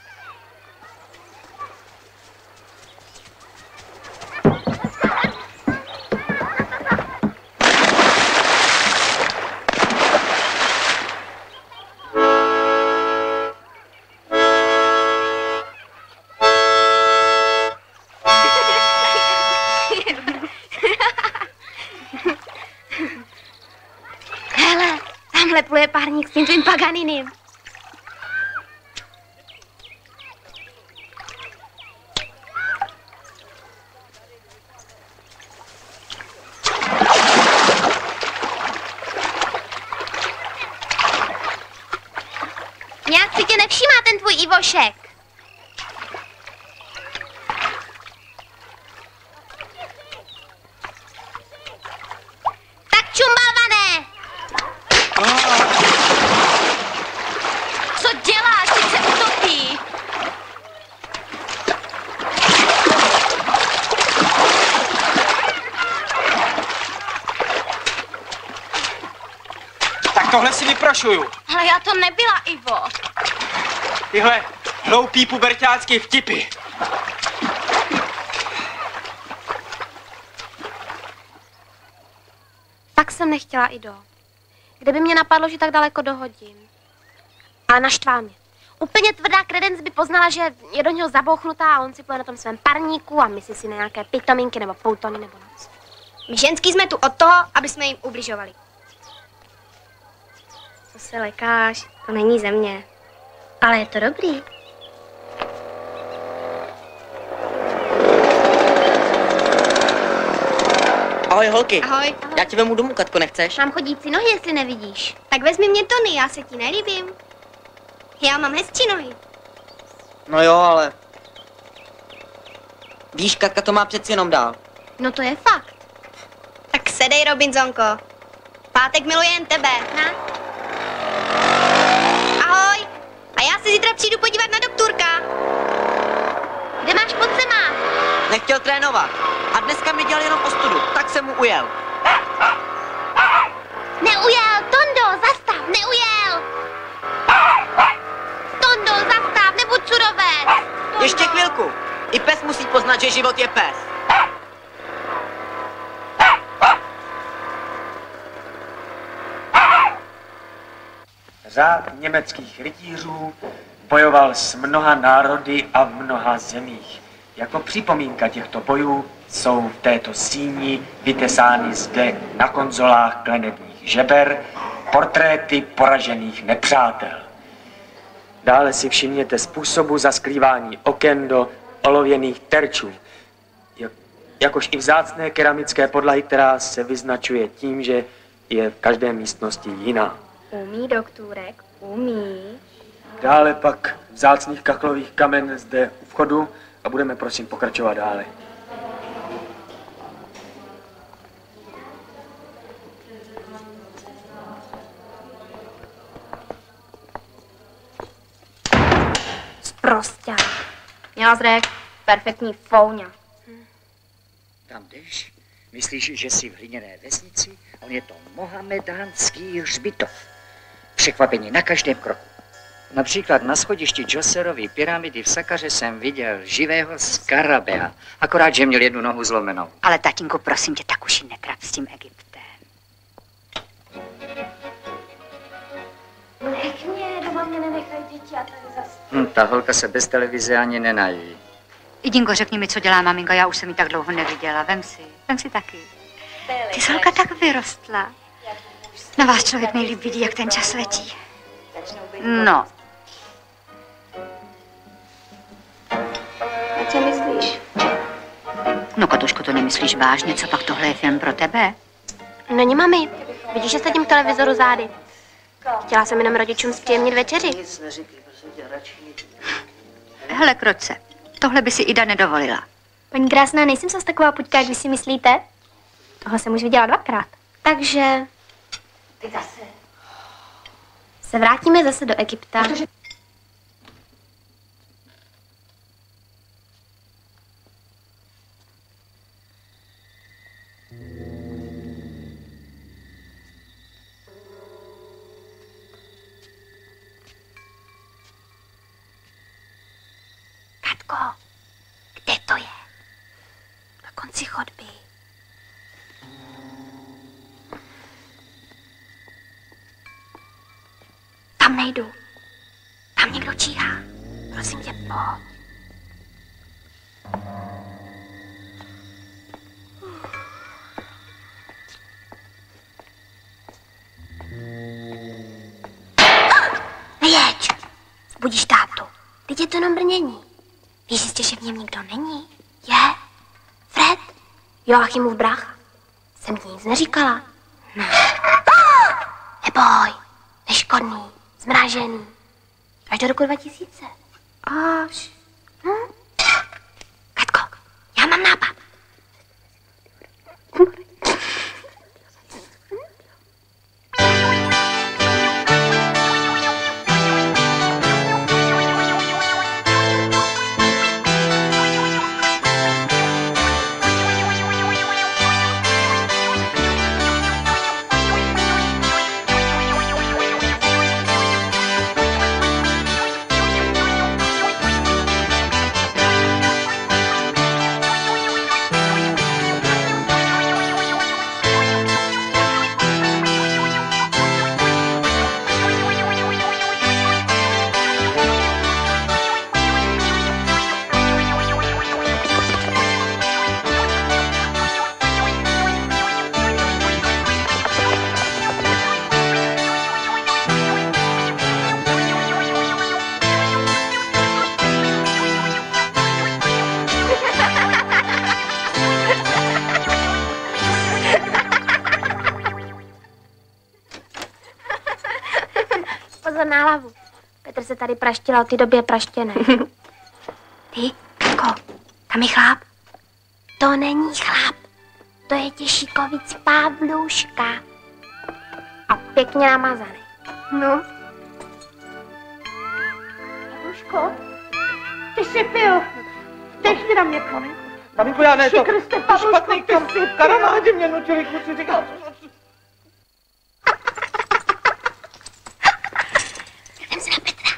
Hele, tamhle pluje párník s tím tvým Paganinem. Nějak si tě nevšímá ten tvůj Ivošek. Tak čumbávané! Co děláš? Teď se utopí. Tak tohle si vyprošuju. Ale já to nebyla, Ivo. Tyhle hloupý puberťácký vtipy. Tak jsem nechtěla, Ido. Kdyby mě napadlo, že tak daleko dohodím. Ale naštval mě. Úplně tvrdá Credence by poznala, že je do něho zabouchnutá a on si pluje na tom svém parníku a myslí si na nějaké pitomínky nebo poutony nebo noc. My ženský jsme tu od toho, aby jsme jim ubližovali. Co se lekáš? To není ze mě. Ale je to dobrý. Ahoj holky. Ahoj. Já tě vemu domů, Katko, nechceš? Mám chodící nohy, jestli nevidíš. Tak vezmi mě Tony, já se ti nelíbím. Já mám hezčí nohy. No jo, ale... Víš, Katka to má přeci jenom dál. No to je fakt. Tak sedej, Robinsonko. Pátek miluje jen tebe, ne? Ahoj. A já se zítra přijdu podívat na doktorka. Kde máš podzemák? Nechtěl trénovat. A dneska mi dělal jenom ostudu, tak jsem mu ujel. Neujel, Tondo, zastav, neujel. Tondo, zastav, nebuď surovec. Tondo. Ještě chvilku. I pes musí poznat, že život je pes. Řád německých rytířů bojoval s mnoha národy a v mnoha zemích. Jako připomínka těchto bojů jsou v této síni vytesány zde na konzolách klenebních žeber portréty poražených nepřátel. Dále si všimněte způsobu zaskrývání oken do olověných terčů, jakož i vzácné keramické podlahy, která se vyznačuje tím, že je v každé místnosti jiná. Umí, doktůrek, umí. Dále pak vzácných kachlových kamen zde u vchodu a budeme prosím pokračovat dále. Sprosťák. Měla zrek, perfektní fouňa. Tam jdeš, myslíš, že jsi v hliněné vesnici? On je to mohamedánský hřbitov. Překvapení na každém kroku. Například na schodišti Džoserovy pyramidy v Sakaře jsem viděl živého skarabea, akorát, že měl jednu nohu zlomenou. Ale tatínku, prosím tě, tak už ji netrap s tím Egyptem. Nech mě, doma mě nenechají děti a tady zase. Ta holka se bez televize ani nenají. Idinko, řekni mi, co dělá maminka, já už jsem ji tak dlouho neviděla. Vem si taky. Ty jsi holka tak vyrostla. Na vás člověk nejlíp vidí, jak ten čas letí. No. A co myslíš? No, Katuško, to nemyslíš vážně, co pak tohle je film pro tebe? Není, mami. Vidíš, že sedím k televizoru zády. Chtěla jsem jenom rodičům zpříjemnit večeři. Nic neříkej, prosím tě, radši nic. Hele, Kroce, tohle by si Ida nedovolila. Paní krásná, nejsem zas taková puťka, jak vy si myslíte. Tohle jsem už viděla 2krát. Takže... Ty zase. Se vrátíme zase do Egypta. Katko, kde to je? Na konci chodby. Tam nejdu. Tam někdo číhá. Prosím tě, pojď. Nejeď! Zbudíš tátu. Teď je to jenom brnění. Víš jistě, že v něm nikdo není? Je? Fred? Joachimův brácha. Jsem ti nic neříkala. Ne. Neboj. Neškodný. Zmražený. Až do roku 2000. Až. Katko, já mám nápad. pozor na hlavu. Petr se tady praštil a od té doby je praštěný. Ty, Katko, tam je chlap. To není chlap. To je Těšíkovic Pavluška. A pěkně namazaný. No. Pavluško, ty jsi pil. Dej na mě, maminko. Maminko, já ne, to Kriste, Pavluško, špatný karamádi mě nutili, kluci, říkal. Jdem se na Petra.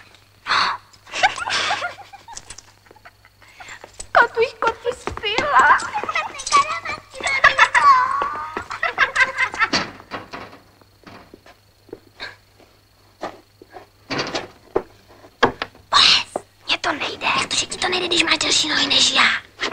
Katuško, ty jsi pila. Mně to nejde. Jak to, že ti to nejde, když máš delší nohy než já?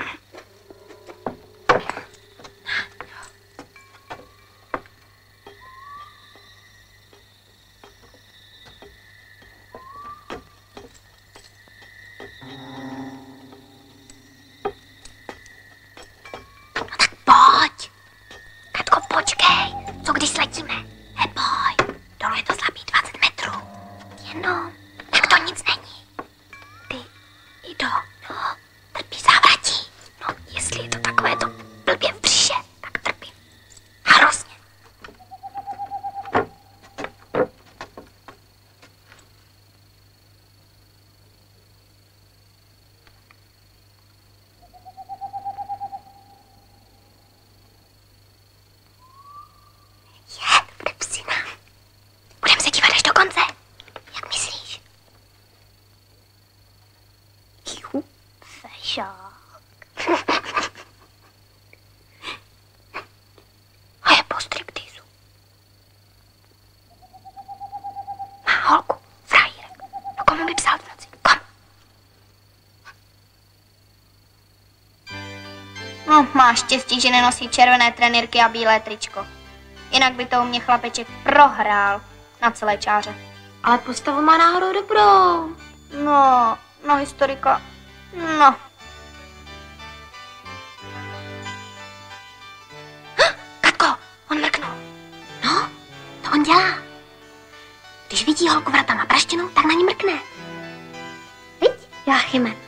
Pojď. Katko, počkej. Co když sletíme? Neboj. Dolů je to slabý 20 metrů. Jenom. Tak to nic není. Ty, Ido, no, trpí závratí. No, jestli je to takové to blbě v břiše, tak trpí. Hrozně. Budeme se dívat až do konce. Jak myslíš? Jú, fešák. A je po striptizu. Má holku, frajírek. A komu by psal v noci? Kom? No, máš štěstí, že nenosí červené trenýrky a bílé tričko. Jinak by to u mě chlapeček prohrál na celé čáře. Ale postavu má náhodou dobrou. No, historika, no. Katko, on mrknul. No, to on dělá. Když vidí holku vratama praštěnou, tak na ní mrkne. Viď, Joachime?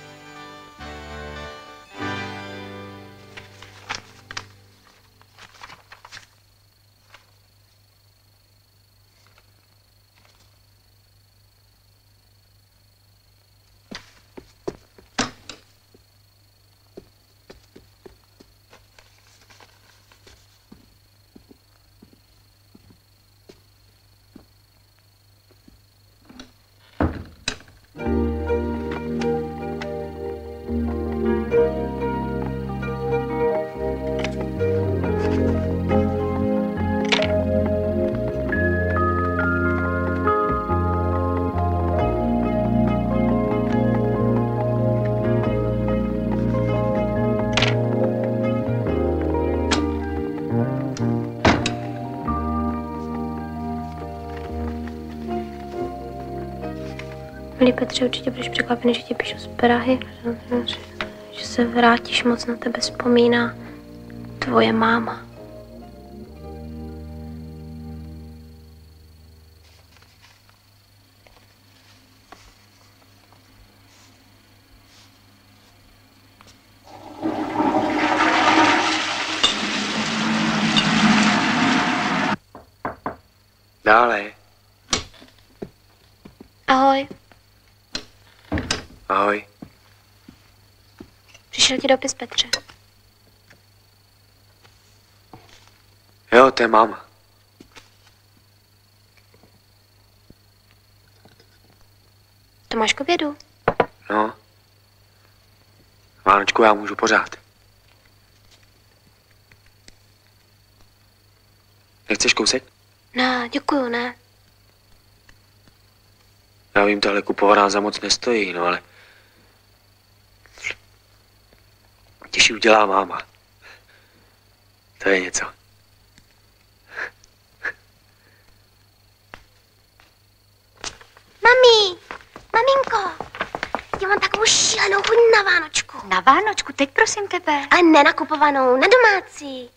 Milý Petře, určitě budeš překvapený, že ti píšu z Prahy, že se vrátíš, moc na tebe vzpomíná tvoje máma. Dále. Ahoj. Ahoj. Přišel ti dopis, Petře. Jo, to je máma. To máš k obědu? No. Vánočku já můžu pořád. Nechceš kousek? No, děkuju, ne. Já vím, tohle kupovaná za moc nestojí, no ale... Těžší udělá máma. To je něco. Mami, maminko, já mám takovou šílenou chuť na Vánočku. Na Vánočku, teď prosím tebe. Ale nenakupovanou, na domácí.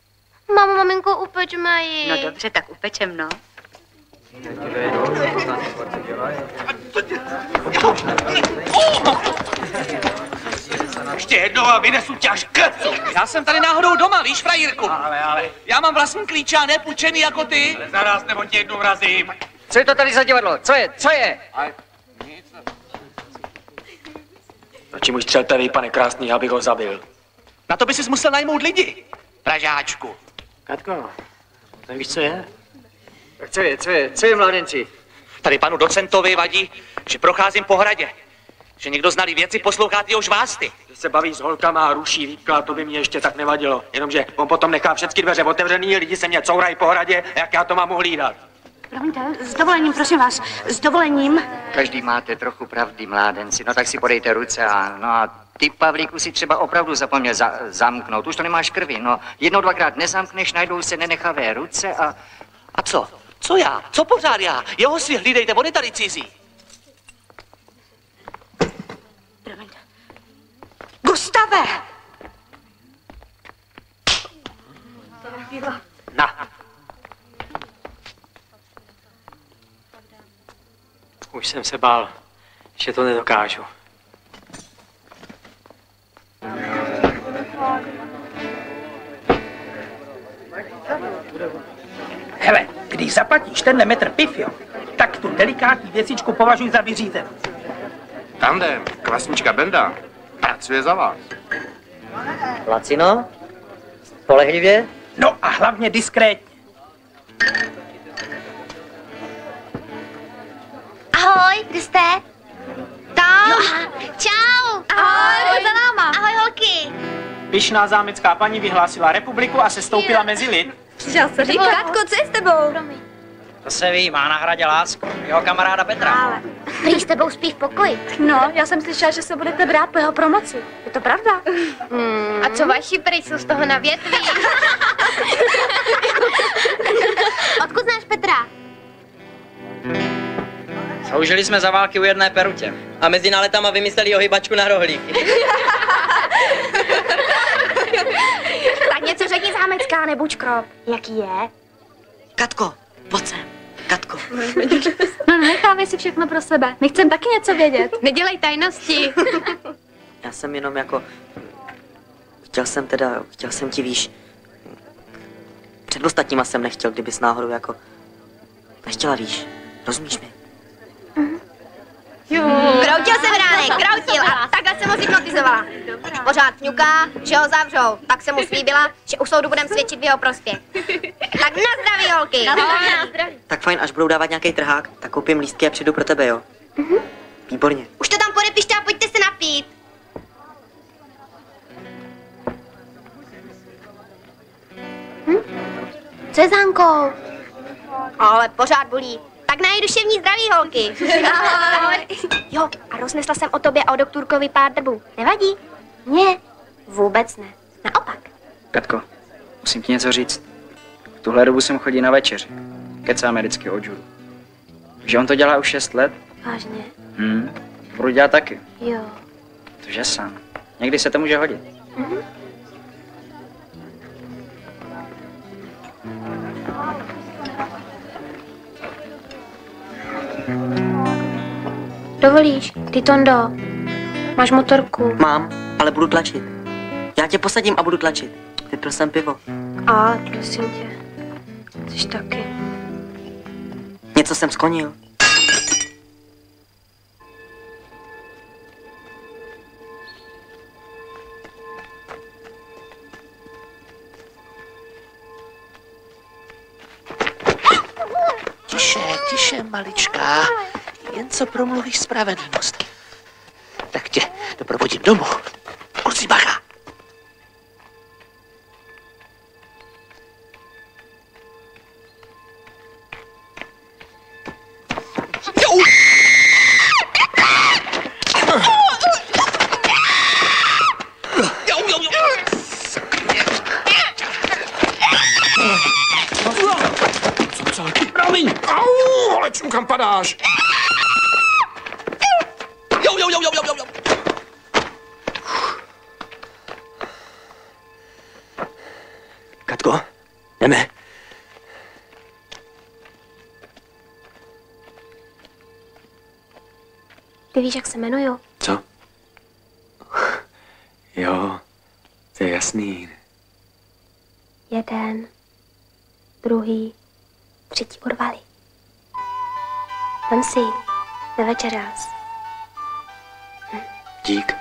Mamo, maminko, upečme ji. No dobře, tak upečem, no. Ještě jednou a vynesu tě až krcu. Já jsem tady náhodou doma, víš, frajírku? Ale. Já mám vlastní klíče a ne půjčený jako ty. Ale zaraz, nebo tě jednou vrazím. Co je to tady za divadlo? Co je? Co je? Proč mu střelte vy, pane krásný, abych ho zabil? Na to by si musel najmout lidi. Pražáčku. Katko, nevíš, co je? Tak co je, mládenci? Tady panu docentovi vadí, že procházím po hradě. Že někdo znalý věci poslouchá ty už vásty. Že se baví s holkama a ruší výklad, to by mě ještě tak nevadilo. Jenomže on potom nechá všechny dveře otevřený, lidi se mě courají po hradě, a jak já to mám uhlídat? Promiňte, s dovolením, prosím vás, s dovolením. Každý máte trochu pravdy, mládenci, no tak si podejte ruce a ty, Pavlíku, si třeba opravdu zapomněl zamknout, už to nemáš krvi, no. Jednou, dvakrát nezamkneš, najdou se nenechavé ruce a... A co? Co já? Co pořád já? Jeho si hlídejte, on je tady cizí. Promiňte. Gustave! Na. Už jsem se bál, že to nedokážu. Hele, když zaplatíš tenhle metr piv, jo, tak tu delikátní věcičku považuji za vyřízenou. Tandem, kvasnička Benda, pracuje za vás. Lacino? Spolehlivě? No a hlavně diskrétně. Ahoj, kde jste? Tam. No, čau. Ahoj, za náma. Ahoj, holky. Pyšná zámecká paní vyhlásila republiku a sestoupila mezi lid. Přišel se říkat. Katko, co je s tebou? To se ví, má na hradě lásku. Jeho kamaráda Petra. Prý s tebou spí v pokoji. No, já jsem slyšela, že se budete brát po jeho promoci. Je to pravda? A co vaši prý jsou z toho na větví? Odkud znáš Petra? Sloužili jsme za války u jedné perutě. A mezi náletama vymysleli ohybačku na rohlíky. Tak něco řekni zámecká, nebuď krop. Jaký je? Katko, pojď sem. Katko. No, nechávej si všechno pro sebe. My chceme taky něco vědět. Nedělej tajnosti. Já jsem jenom jako... Chtěl jsem ti, víš... Před ostatníma jsem nechtěl, kdybys náhodou jako... Nechtěla, víš. Rozumíš mi? Kroutil jsem ránek, kroutil a takhle jsem ho hypnotizovala. Pořád ňuká, že ho zavřou, tak jsem mu slíbila, že u soudu budem svědčit v jeho prospěch. Tak na zdraví, holky. Na zdraví. Tak fajn, až budou dávat nějaký trhák, tak koupím lístky a přijdu pro tebe, jo? Výborně. Už to tam podepište a pojďte se napít. Co je s Hankou? Ale pořád bolí. Tak na její duševní zdraví, holky. Ahoj. Jo, a roznesla jsem o tobě a o doktorkovi pár drbů. Nevadí? Ne, vůbec ne. Naopak. Katko, musím ti něco říct. V tuhle dobu jsem chodí na večeři. Kecáme vždycky o Judu. Že on to dělá už 6 let? Vážně? Budu dělat taky. Jo. Tože sám. Někdy se to může hodit. Dovolíš? Ty, Tondo, máš motorku? Mám, ale budu tlačit. Já tě posadím a budu tlačit. Vypil jsem pivo. A, prosím tě. Jsi taky. Něco jsem sklonil. Tiše, maličká. Jen co promluvíš spravedlnost. Tak tě doprovodím domů. Kluci, bacha. Promiň! Au, ale čum, kam padáš? Jo. Katko, jdeme. Ty víš, jak se jmenuju? Co? Jo, to je jasný. 1, 2, 3 urvali. Vem si, nevečeřel jsi. Dík.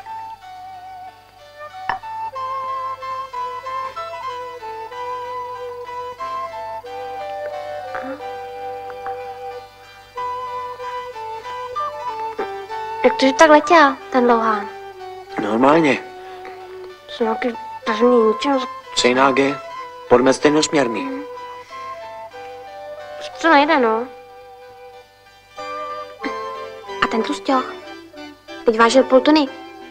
Jak to, že tak letěl, ten louhán? Normálně. Jsem nějaký první ničem. Sejnáge, pojďme stejnosměrný. To nejde, no. A ten tlusťoch. Teď vážil 0,5 tuny.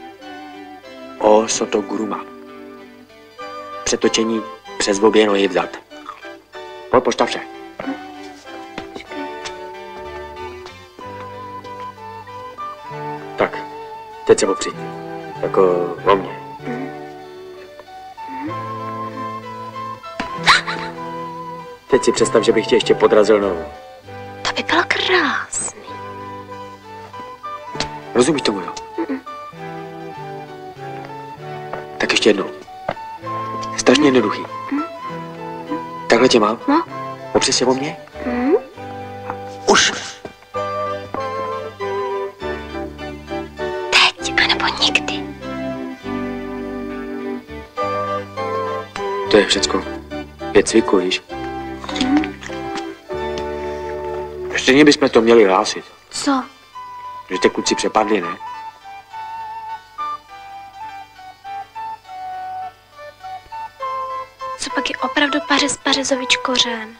O soto guruma. Přetočení přes obě nohy vzad. Pojď, postav se. Tak, teď se opřít. Jako o mě. Teď si představ, že bych tě ještě podrazil nohu. To by bylo krásný. Rozumíš tomu, jo? Tak ještě jednou. Strašně jednoduchý. Takhle tě mám? No. Opři se o mě? Už. Teď, anebo nikdy. To je všecko. 5 cviků, víš? Stejně bychom to měli hlásit. Co? Že te kluci přepadli, ne? Co pak je opravdu pařezovič kořen?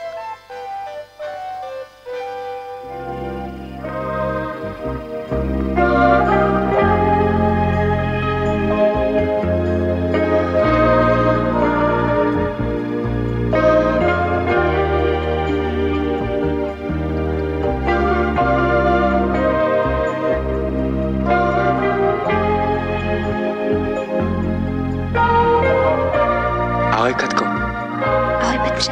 Ahoj, Katko. Ahoj, Petře.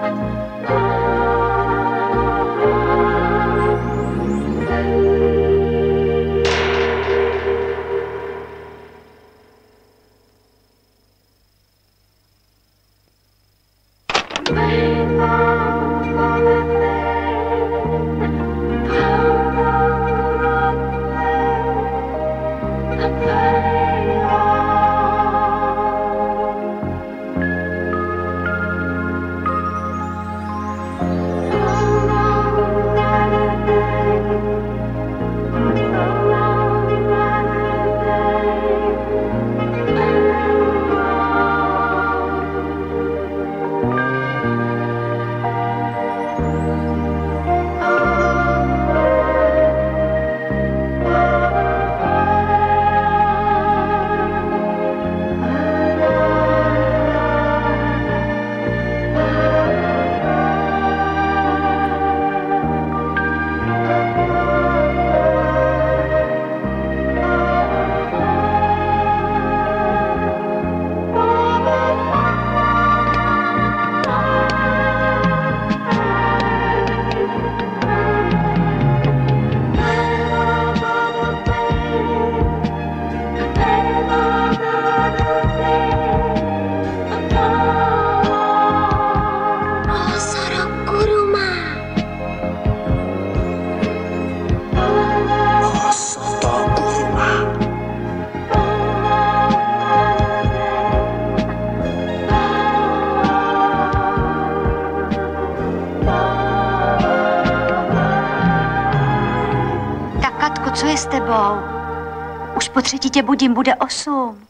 Co je s tebou? Už po 3 tě budím, bude 8.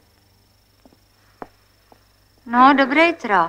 No, dobré jitro.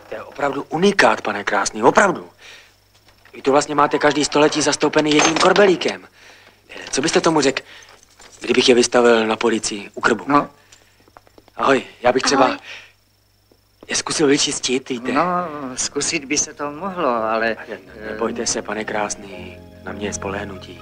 To je opravdu unikát, pane krásný, opravdu. Vy tu vlastně máte každý století zastoupený jedním korbelíkem. Co byste tomu řekl, kdybych je vystavil na policii u krbu? No. Ahoj, já bych třeba je zkusil vyčistit, víte. No, zkusit by se to mohlo, ale... Nebojte se, pane krásný, na mě je spoléhnutí.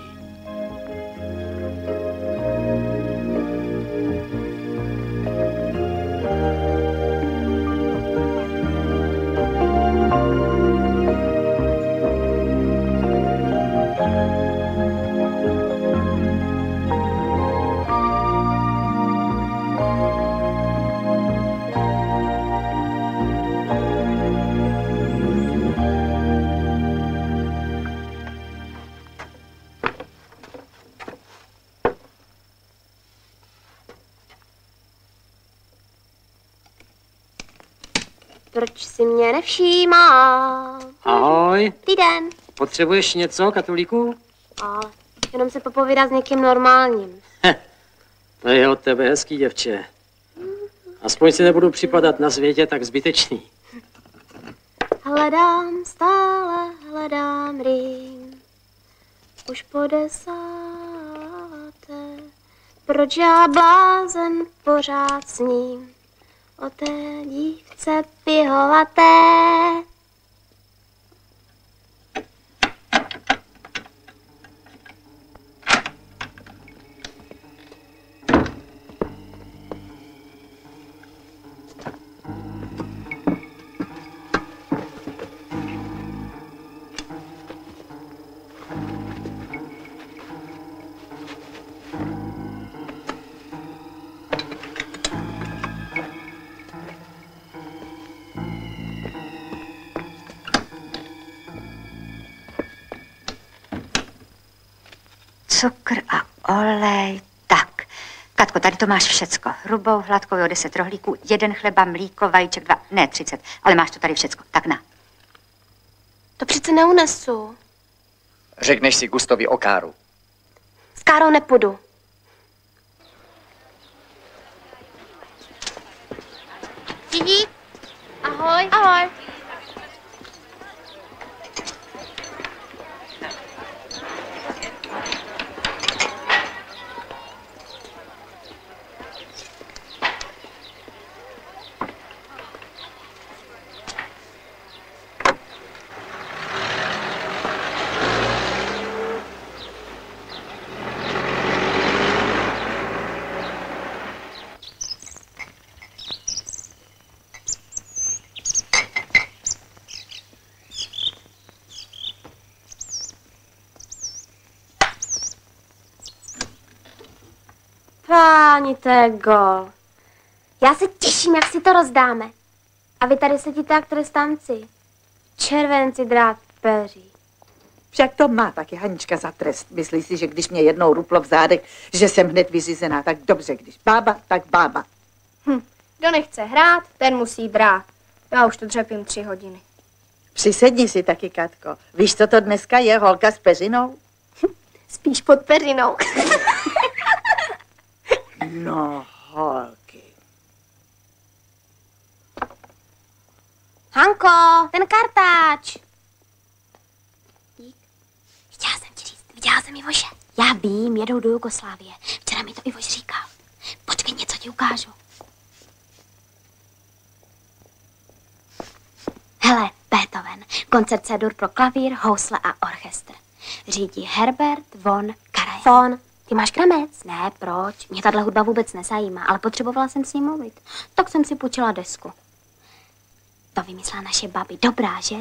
Proč si mě nevšímá? Ahoj. Dobrý den. Potřebuješ něco, katolíku? Ale jenom se popovídat s někým normálním. To je od tebe hezký, děvče. Aspoň si nebudu připadat na světě tak zbytečný. Hledám, stále hledám Rým. Už po 10. Proč já blázen pořád sním o té dívce pihovaté? Cukr a olej. Tak, Katko, tady to máš všecko. Hrubou, hladkou, 10 rohlíků, 1 chleba, mlíko, vajíček, 2, ne 30, ale máš to tady všecko. Tak na. To přece neunesu. Řekneš si Gustovi o Káru. S Károu nepůjdu. Didi, ahoj. Ahoj. Páni, to je gol. Já se těším, jak si to rozdáme. A vy tady sedíte jak trestánci. Červenci drát peří. Však to má taky Hanička za trest. Myslí si, že když mě jednou ruplo v zádech, že jsem hned vyřízená. Tak dobře, když bába, tak bába. Kdo nechce hrát, ten musí drát. Já už to dřepím 3 hodiny. Přisedni si taky, Katko. Víš, co to dneska je, holka s peřinou? Spíš pod peřinou. No, holky. Hanko, ten kartáč. Dík. Viděla jsem Ivoše. Já vím, jedou do Jugoslávie. Včera mi to Ivoš říkal. Počkej, něco ti ukážu. Hele, Beethoven. Koncert C-dur pro klavír, housle a orchestr. Řídí Herbert von Karajan. Ty máš kramec? Ne, proč? Mě tahle hudba vůbec nezajímá, ale potřebovala jsem s ním mluvit. Tak jsem si půjčila desku. To vymyslela naše babi. Dobrá, že?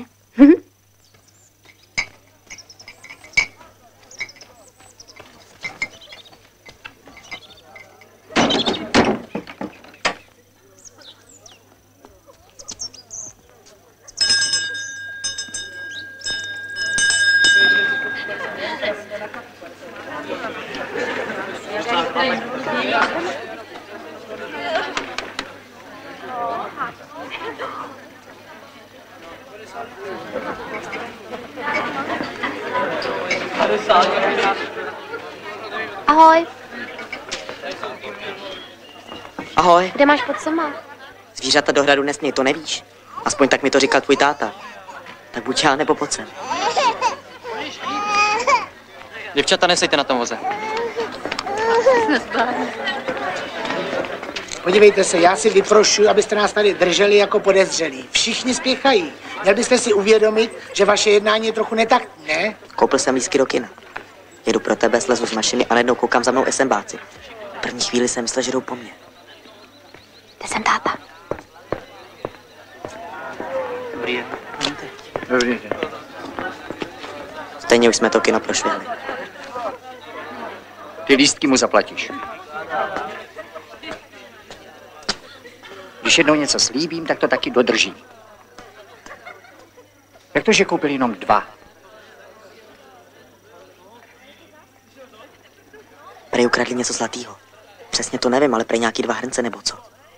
Ahoj. Ahoj. Kde máš pod sama? Zvířata do hradu nesmí, to nevíš? Aspoň tak mi to říkal tvůj táta. Tak buď já, nebo pojď sem. Děvčata, nesejte na tom voze. Podívejte se, já si vyprošuji, abyste nás tady drželi jako podezřelí. Všichni spěchají. Měl byste si uvědomit, že vaše jednání je trochu netaktní, ne? Koupil jsem lístky do kina. Jedu pro tebe, slezu z mašiny a najednou koukám za mnou SMBáci. V první chvíli jsem myslel, že jdou po mně. Kde jsem táta? Dobrý den. Dobrý den. Stejně už jsme to kino prošvihli. Ty lístky mu zaplatíš. Když jednou něco slíbím, tak to taky dodržím. Jak to, že koupil jenom 2? Prej ukradli něco zlatýho. Přesně to nevím, ale prej nějaký 2 hrnce nebo co.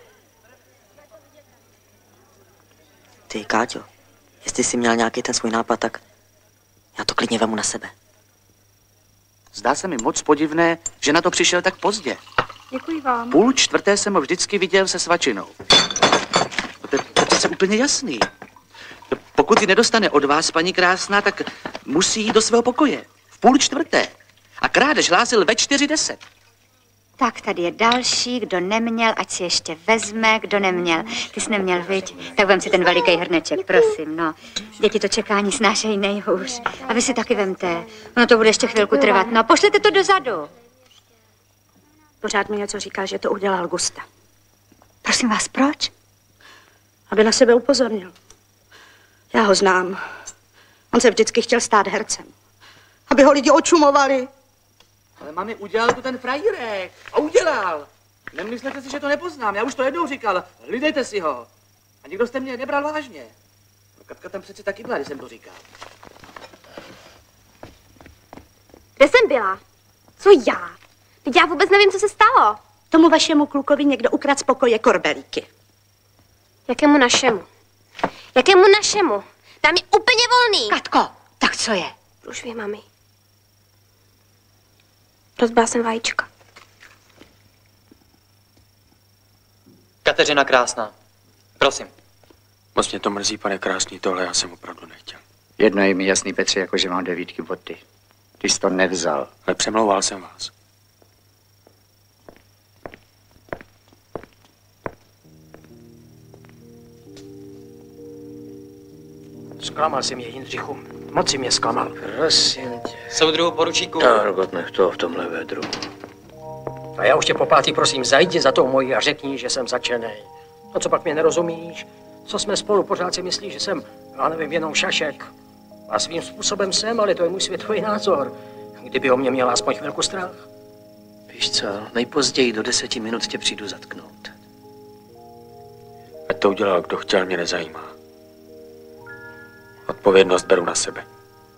Ty, Káťo, jestli jsi měl nějaký ten svůj nápad, tak já to klidně vemu na sebe. Zdá se mi moc podivné, že na to přišel tak pozdě. Děkuji vám. 3:30 jsem ho vždycky viděl se svačinou. To je přece úplně jasný. Pokud ji nedostane od vás, paní krásná, tak musí jít do svého pokoje. V 3:30. A krádež hlásil ve 4:10. Tak tady je další, kdo neměl, ať si ještě vezme, kdo neměl. Ty jsi neměl, viď? Tak vem si ten veliký hrneček, prosím, no. Děti to čekání snášejí nejhůř. A vy si taky vemte. Ono to bude ještě chvilku trvat. No, pošlete to dozadu. Pořád mi něco říká, že to udělal Gusta. Prosím vás, proč? Aby na sebe upozornil. Já ho znám. On se vždycky chtěl stát hercem. Aby ho lidi očumovali. Ale mami, udělal to ten frajírek. A udělal. Nemyslete si, že to nepoznám. Já už to jednou říkal. Hlídejte si ho. A nikdo jste mě nebral vážně. Katka tam přece taky byla, když jsem to říkal. Kde jsem byla? Co já? Teď já vůbec nevím, co se stalo. Tomu vašemu klukovi někdo ukradl z pokoje korbelíky. Jakému našemu? Jakému našemu? Tam je úplně volný. Katko, tak co je? Průšvih, mami. Rozbila jsem vajíčka. Kateřina krásná. Prosím. Moc mě to mrzí, pane krásný, tohle já jsem opravdu nechtěl. Jedno je mi jasný, Petře, jako že mám 9 boty. Ty jsi to nevzal. Ale přemlouval jsem vás. Zklamal jsi mě, Jindřichu. Moc jsi mě zklamal. Prosím tě. Soudruhu poručíku. Argot, nech to v tomhle vedru. A já už tě po pátý prosím, zajdi za tou mojí a řekni, že jsem začenej. No co pak mě nerozumíš? Co jsme spolu, pořád si myslíš, že jsem, já nevím, jenom šašek. A svým způsobem jsem, ale to je můj světový názor. Kdyby o mě měla aspoň chvilku strach. Víš co, nejpozději do 10 minut tě přijdu zatknout. Ať to udělal, kdo chtěl, mě nezajímá. Odpovědnost beru na sebe.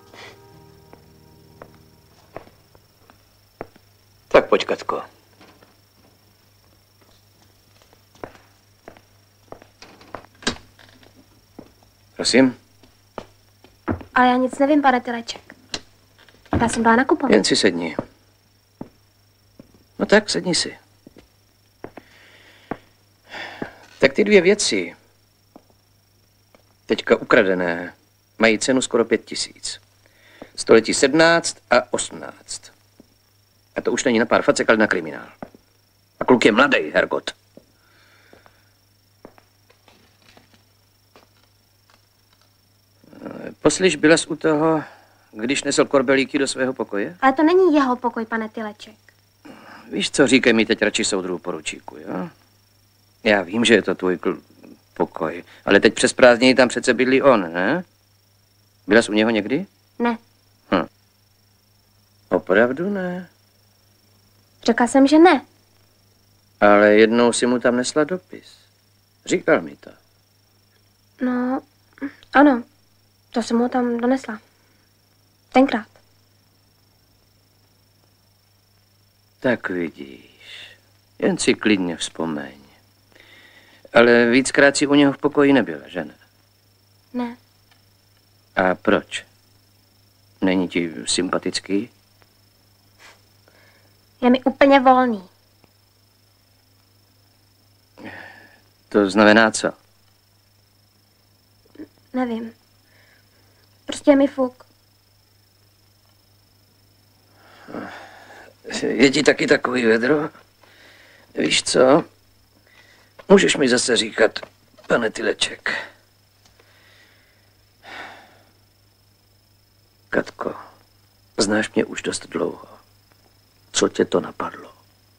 Tak pojď, Katko. Prosím? Ale já nic nevím, pane Tyleček. Já jsem byla nakupovat. Jen si sedni. No tak, sedni si. Tak ty 2 věci, teďka ukradené, mají cenu skoro 5 000. Století 17 a 18. A to už není na pár facek, ale na kriminál. A kluk je mladý, Hergot. Poslyš, byla jsi u toho, když nesl korbelíky do svého pokoje? Ale to není jeho pokoj, pane Tyleček. Víš co, říkej mi teď radši soudruhu poručíku, jo? Já vím, že je to tvůj pokoj, ale teď přes prázdniny tam přece bydlí on, ne? Byla jsi u něho někdy? Ne. Opravdu ne? Řekla jsem, že ne. Ale jednou si mu tam nesla dopis. Říkal mi to. No, ano. To jsem mu tam donesla. Tenkrát. Tak vidíš. Jen si klidně vzpomeň. Ale víckrát si u něho v pokoji nebyla, že ne? Ne. A proč? Není ti sympatický? Je mi úplně volný. To znamená co? Nevím. Prostě je mi fuk. Je ti taky takový vedro? Víš co? Můžeš mi zase říkat, pane Tyleček. Katko, znáš mě už dost dlouho. Co tě to napadlo?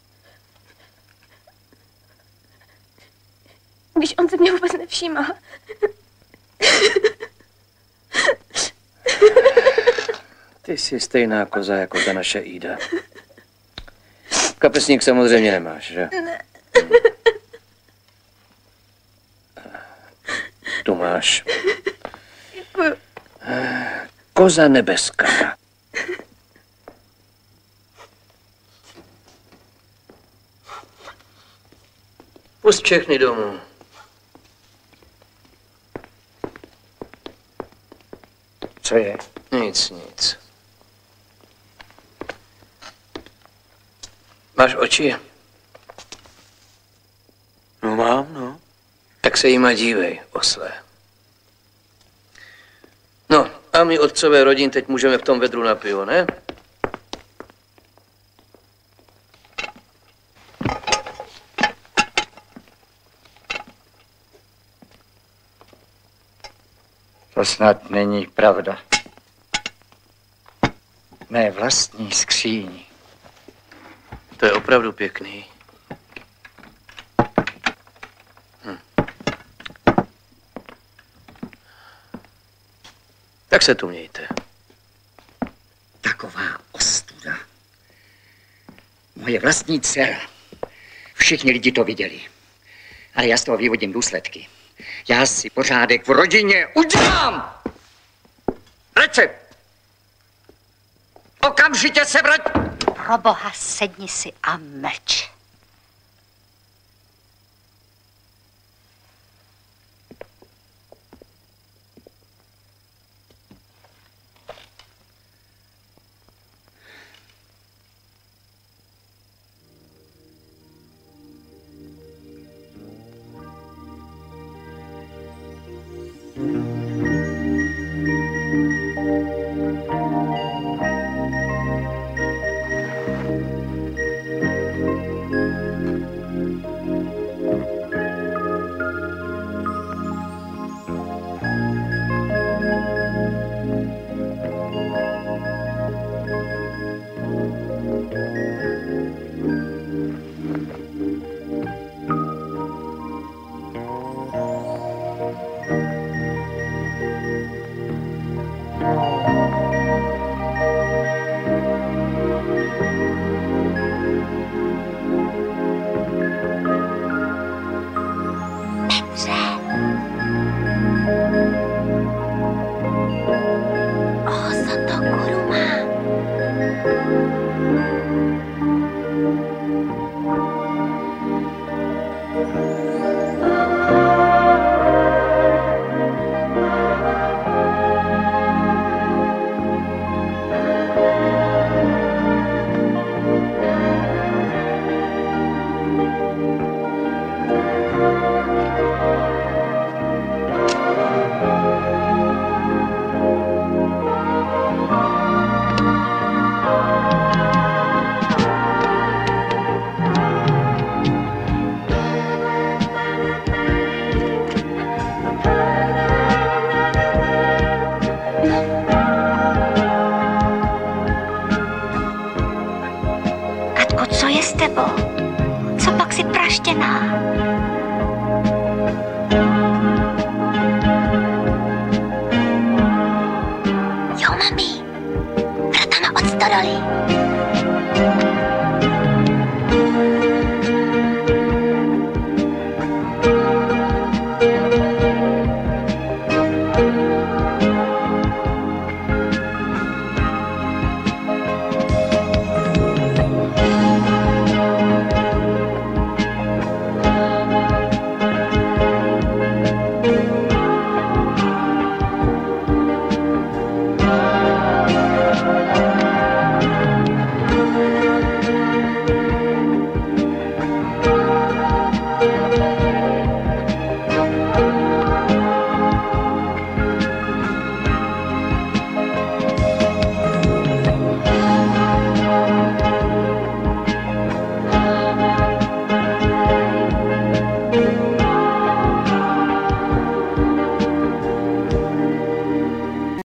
Víš, on se mě vůbec nevšímá. Ty jsi stejná koza jako ta naše Ida. Kapesník samozřejmě nemáš, že? Ne. Tu máš. Děkuju. Koza nebeská. Pust všechny domů. Co je? Nic, nic. Máš oči? No mám, no. Tak se jima dívej, osle. No, a my otcové rodin teď můžeme v tom vedru na pivo, ne? To snad není pravda. Mé vlastní skříň. To je opravdu pěkný. Tak se tu mějte. Taková ostuda. Moje vlastní dcera. Všichni lidi to viděli. Ale já z toho vyvodím důsledky. Já si pořádek v rodině udělám! Rece! Okamžitě se vrať! Pro boha, sedni si a mlč. Co pak si praštěná? Jo, mami. Vratama od stodoly.